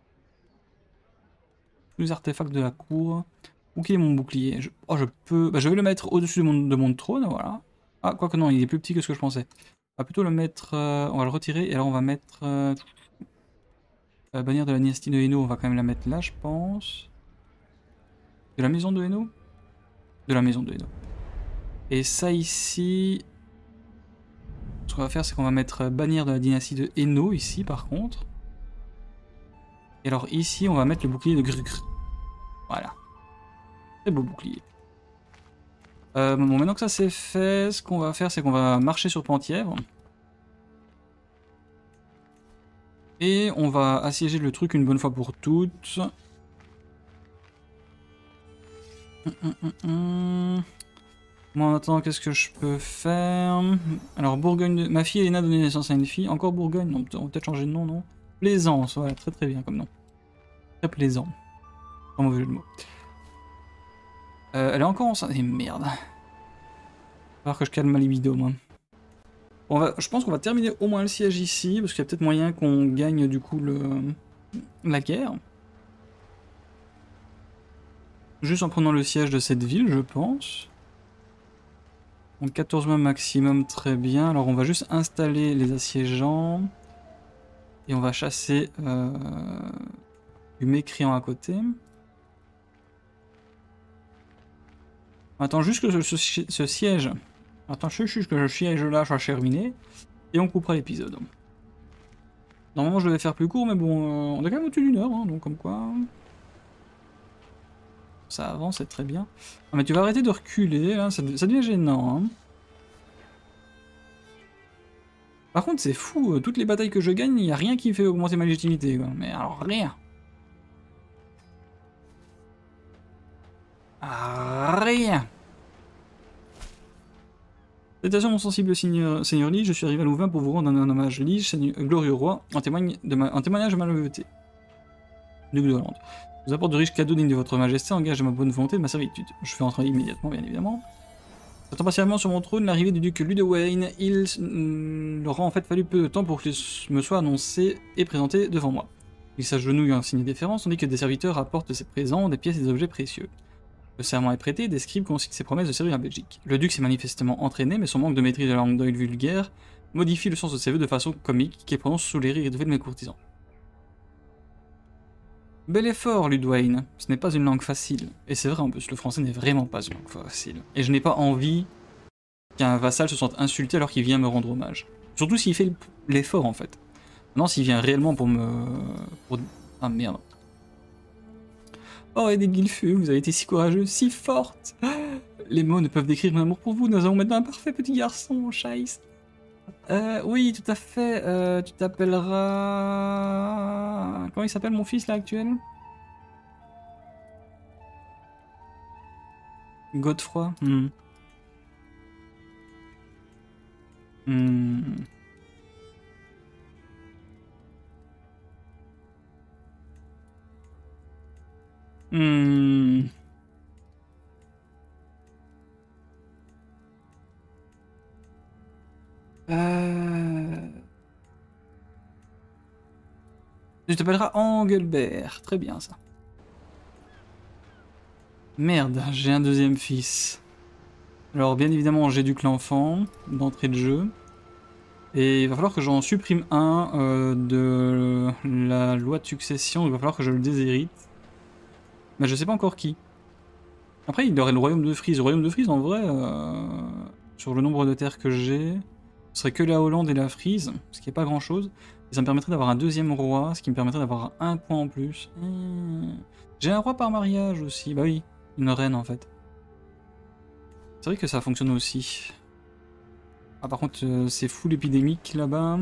Les artefacts de la cour. Où est mon bouclier? je... Oh, je peux... Bah, je vais le mettre au-dessus de mon, de mon trône, voilà. Ah, quoique non, il est plus petit que ce que je pensais. On va plutôt le mettre... Euh, on va le retirer, et alors on va mettre... Euh, la bannière de la dynastie de Hainaut, on va quand même la mettre là, je pense. De la maison de Hainaut? De la maison de Hainaut. Et ça ici... Ce qu'on va faire, c'est qu'on va mettre bannière de la dynastie de Hainaut, ici, par contre. Et alors ici, on va mettre le bouclier de Grugr. Voilà. Très beau bouclier. Euh, bon, maintenant que ça c'est fait, ce qu'on va faire, c'est qu'on va marcher sur Penthièvre. Et on va assiéger le truc une bonne fois pour toutes. Hum, hum, hum, hum. Moi en attendant, qu'est-ce que je peux faire? Alors Bourgogne, de... ma fille Elena a donné naissance à une fille. Encore Bourgogne? Non, on va peut-être changer de nom, non? Plaisance, voilà, très très bien comme nom. Très plaisant. Pas mauvais jeu de mots. Euh, elle est encore enceinte. Et merde. Il va falloir que je calme ma libido, moi. Bon, on va... Je pense qu'on va terminer au moins le siège ici, parce qu'il y a peut-être moyen qu'on gagne du coup le... la guerre. Juste en prenant le siège de cette ville, je pense. Donc quatorze mois maximum, très bien. Alors on va juste installer les assiégeants. Et on va chasser euh, du mécréant à côté. Attends juste que ce, ce, ce siège... Attends juste que ce siège là soit terminé. Et on coupera l'épisode. Normalement je devais faire plus court, mais bon, euh, on est quand même au-dessus d'une heure, hein, donc comme quoi... Ça avance, c'est très bien. Ah, mais tu vas arrêter de reculer, là, ça, ça devient gênant. Hein. Par contre, c'est fou, toutes les batailles que je gagne, il n'y a rien qui fait augmenter ma légitimité. Quoi. Mais alors, rien. Rien. Salutations, mon sensible seigneur, seigneur Lich, je suis arrivé à Louvain pour vous rendre un hommage. Lich, seigneur, glorieux roi, en, témoigne de ma, en témoignage de ma loyauté. Duc de Hollande. Je vous apporte de riches cadeaux dignes de votre majesté, engage de ma bonne volonté et de ma servitude. Je fais entrer immédiatement, bien évidemment. Attends patiemment sur mon trône l'arrivée du duc Ludwig. Il mm, leur a en fait fallu peu de temps pour qu'il me soit annoncé et présenté devant moi. Il s'agenouille en signe de déférence, tandis que des serviteurs apportent ses présents, des pièces et des objets précieux. Le serment est prêté, des scribes consignent ses promesses de servir la Belgique. Le duc s'est manifestement entraîné, mais son manque de maîtrise de la langue d'oïl vulgaire modifie le sens de ses vœux de façon comique, qui est prononcée sous les rires et de mes courtisans. Bel effort, Ludwig. Ce n'est pas une langue facile. Et c'est vrai en plus, le français n'est vraiment pas une langue facile. Et je n'ai pas envie qu'un vassal se sente insulté alors qu'il vient me rendre hommage. Surtout s'il fait l'effort en fait. Non, s'il vient réellement pour me... Pour... Ah merde. Oh, Edith Guilfeux, vous avez été si courageuse, si forte. Les mots ne peuvent décrire mon amour pour vous, nous allons maintenant un parfait petit garçon, Scheiss. Euh, oui, tout à fait, euh, tu t'appelleras... Comment il s'appelle mon fils là actuel? Godefroy. Hmm. Hmm. Hmm. Euh... Tu t'appelleras Engelbert. Très bien ça. Merde, j'ai un deuxième fils. Alors bien évidemment j'éduque l'enfant d'entrée de jeu. Et il va falloir que j'en supprime un euh, de la loi de succession. Il va falloir que je le déshérite. Mais je sais pas encore qui. Après il aurait le royaume de Frise. Le royaume de Frise en vrai, euh, sur le nombre de terres que j'ai, ce serait que la Hollande et la Frise, ce qui est pas grand chose. Et ça me permettrait d'avoir un deuxième roi, ce qui me permettrait d'avoir un point en plus. Mmh. J'ai un roi par mariage aussi, bah oui, une reine en fait. C'est vrai que ça fonctionne aussi. Ah par contre euh, c'est full épidémique là-bas.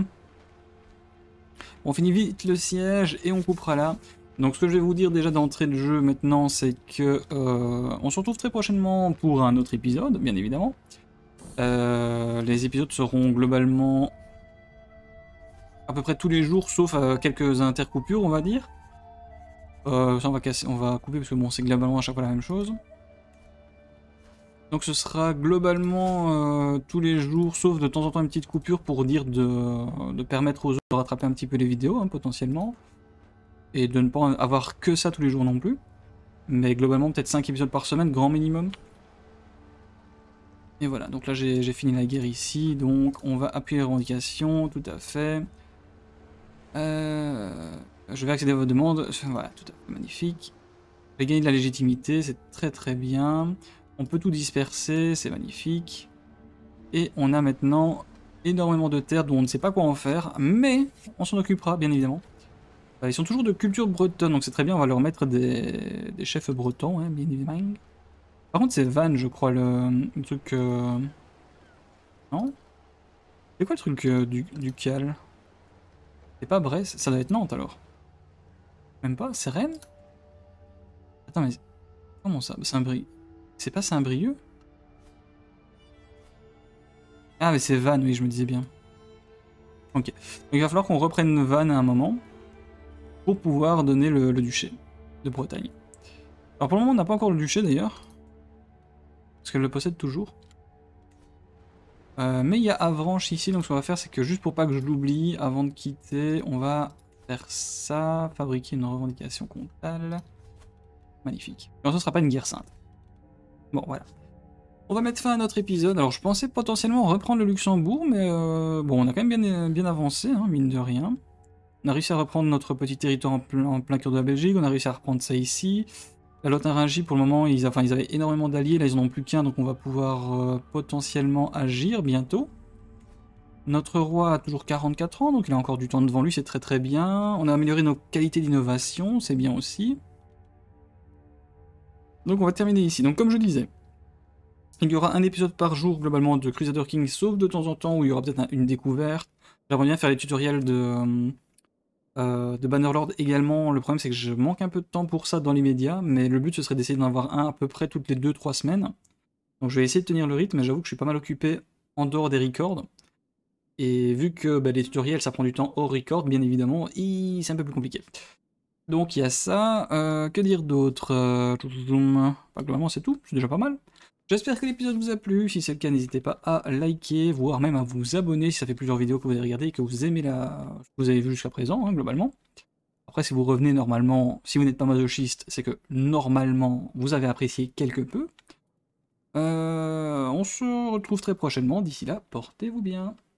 On finit vite le siège et on coupera là. Donc ce que je vais vous dire déjà d'entrée de jeu maintenant, c'est que euh, on se retrouve très prochainement pour un autre épisode, bien évidemment. Euh, les épisodes seront globalement à peu près tous les jours, sauf euh, quelques intercoupures, on va dire. Euh, ça on va, casser, on va couper parce que bon, c'est globalement à chaque fois la même chose. Donc ce sera globalement euh, tous les jours, sauf de temps en temps une petite coupure pour dire de, de permettre aux autres de rattraper un petit peu les vidéos, hein, potentiellement. Et de ne pas avoir que ça tous les jours non plus. Mais globalement peut-être cinq épisodes par semaine, grand minimum. Et voilà, donc là j'ai fini la guerre ici, donc on va appuyer les revendications, tout à fait. Euh, je vais accéder à vos demandes, voilà, tout à fait magnifique. Je vais gagner de la légitimité, c'est très très bien. On peut tout disperser, c'est magnifique. Et on a maintenant énormément de terres dont on ne sait pas quoi en faire, mais on s'en occupera bien évidemment. Ils sont toujours de culture bretonne, donc c'est très bien, on va leur mettre des, des chefs bretons, hein, bien évidemment. Par contre c'est Vannes je crois le, le truc... Euh... Non? C'est quoi le truc euh, du, du Cal? C'est pas Brest, ça doit être Nantes alors. Même pas, c'est Rennes? Attends mais... Comment ça? Saint-Brieuc. C'est pas Saint-Brieuc? Ah mais c'est Vannes, oui je me disais bien. Ok. Donc il va falloir qu'on reprenne Vannes à un moment. Pour pouvoir donner le, le duché de Bretagne. Alors pour le moment on n'a pas encore le duché d'ailleurs. Parce qu'elle le possède toujours. Euh, mais il y a Avranches ici, donc ce qu'on va faire c'est que juste pour pas que je l'oublie, avant de quitter, on va faire ça, fabriquer une revendication comptable. Magnifique. Et ce ne sera pas une guerre sainte. Bon, voilà. On va mettre fin à notre épisode. Alors, je pensais potentiellement reprendre le Luxembourg, mais euh, bon, on a quand même bien, bien avancé, hein, mine de rien. On a réussi à reprendre notre petit territoire en plein, en plein cœur de la Belgique, on a réussi à reprendre ça ici. La Lotharingie, pour le moment, ils, enfin, ils avaient énormément d'alliés, là ils en ont plus qu'un, donc on va pouvoir euh, potentiellement agir bientôt. Notre roi a toujours quarante-quatre ans, donc il a encore du temps devant lui, c'est très très bien. On a amélioré nos qualités d'innovation, c'est bien aussi. Donc on va terminer ici. Donc comme je disais, il y aura un épisode par jour globalement de Crusader Kings, sauf de temps en temps où il y aura peut-être une découverte. J'aimerais bien faire les tutoriels de... Euh, de Bannerlord également. Le problème c'est que je manque un peu de temps pour ça dans l'immédiat, mais le but ce serait d'essayer d'en avoir un à peu près toutes les deux trois semaines. Donc je vais essayer de tenir le rythme, mais j'avoue que je suis pas mal occupé en dehors des records. Et vu que bah, les tutoriels ça prend du temps hors record, bien évidemment, c'est un peu plus compliqué. Donc il y a ça. Euh, que dire d'autre euh, Globalement c'est tout, c'est déjà pas mal. J'espère que l'épisode vous a plu, si c'est le cas n'hésitez pas à liker, voire même à vous abonner si ça fait plusieurs vidéos que vous avez regardées et que vous aimez la... ce que vous avez vu jusqu'à présent, hein, globalement. Après si vous revenez normalement, si vous n'êtes pas masochiste, c'est que normalement vous avez apprécié quelque peu. Euh, on se retrouve très prochainement, d'ici là, portez-vous bien.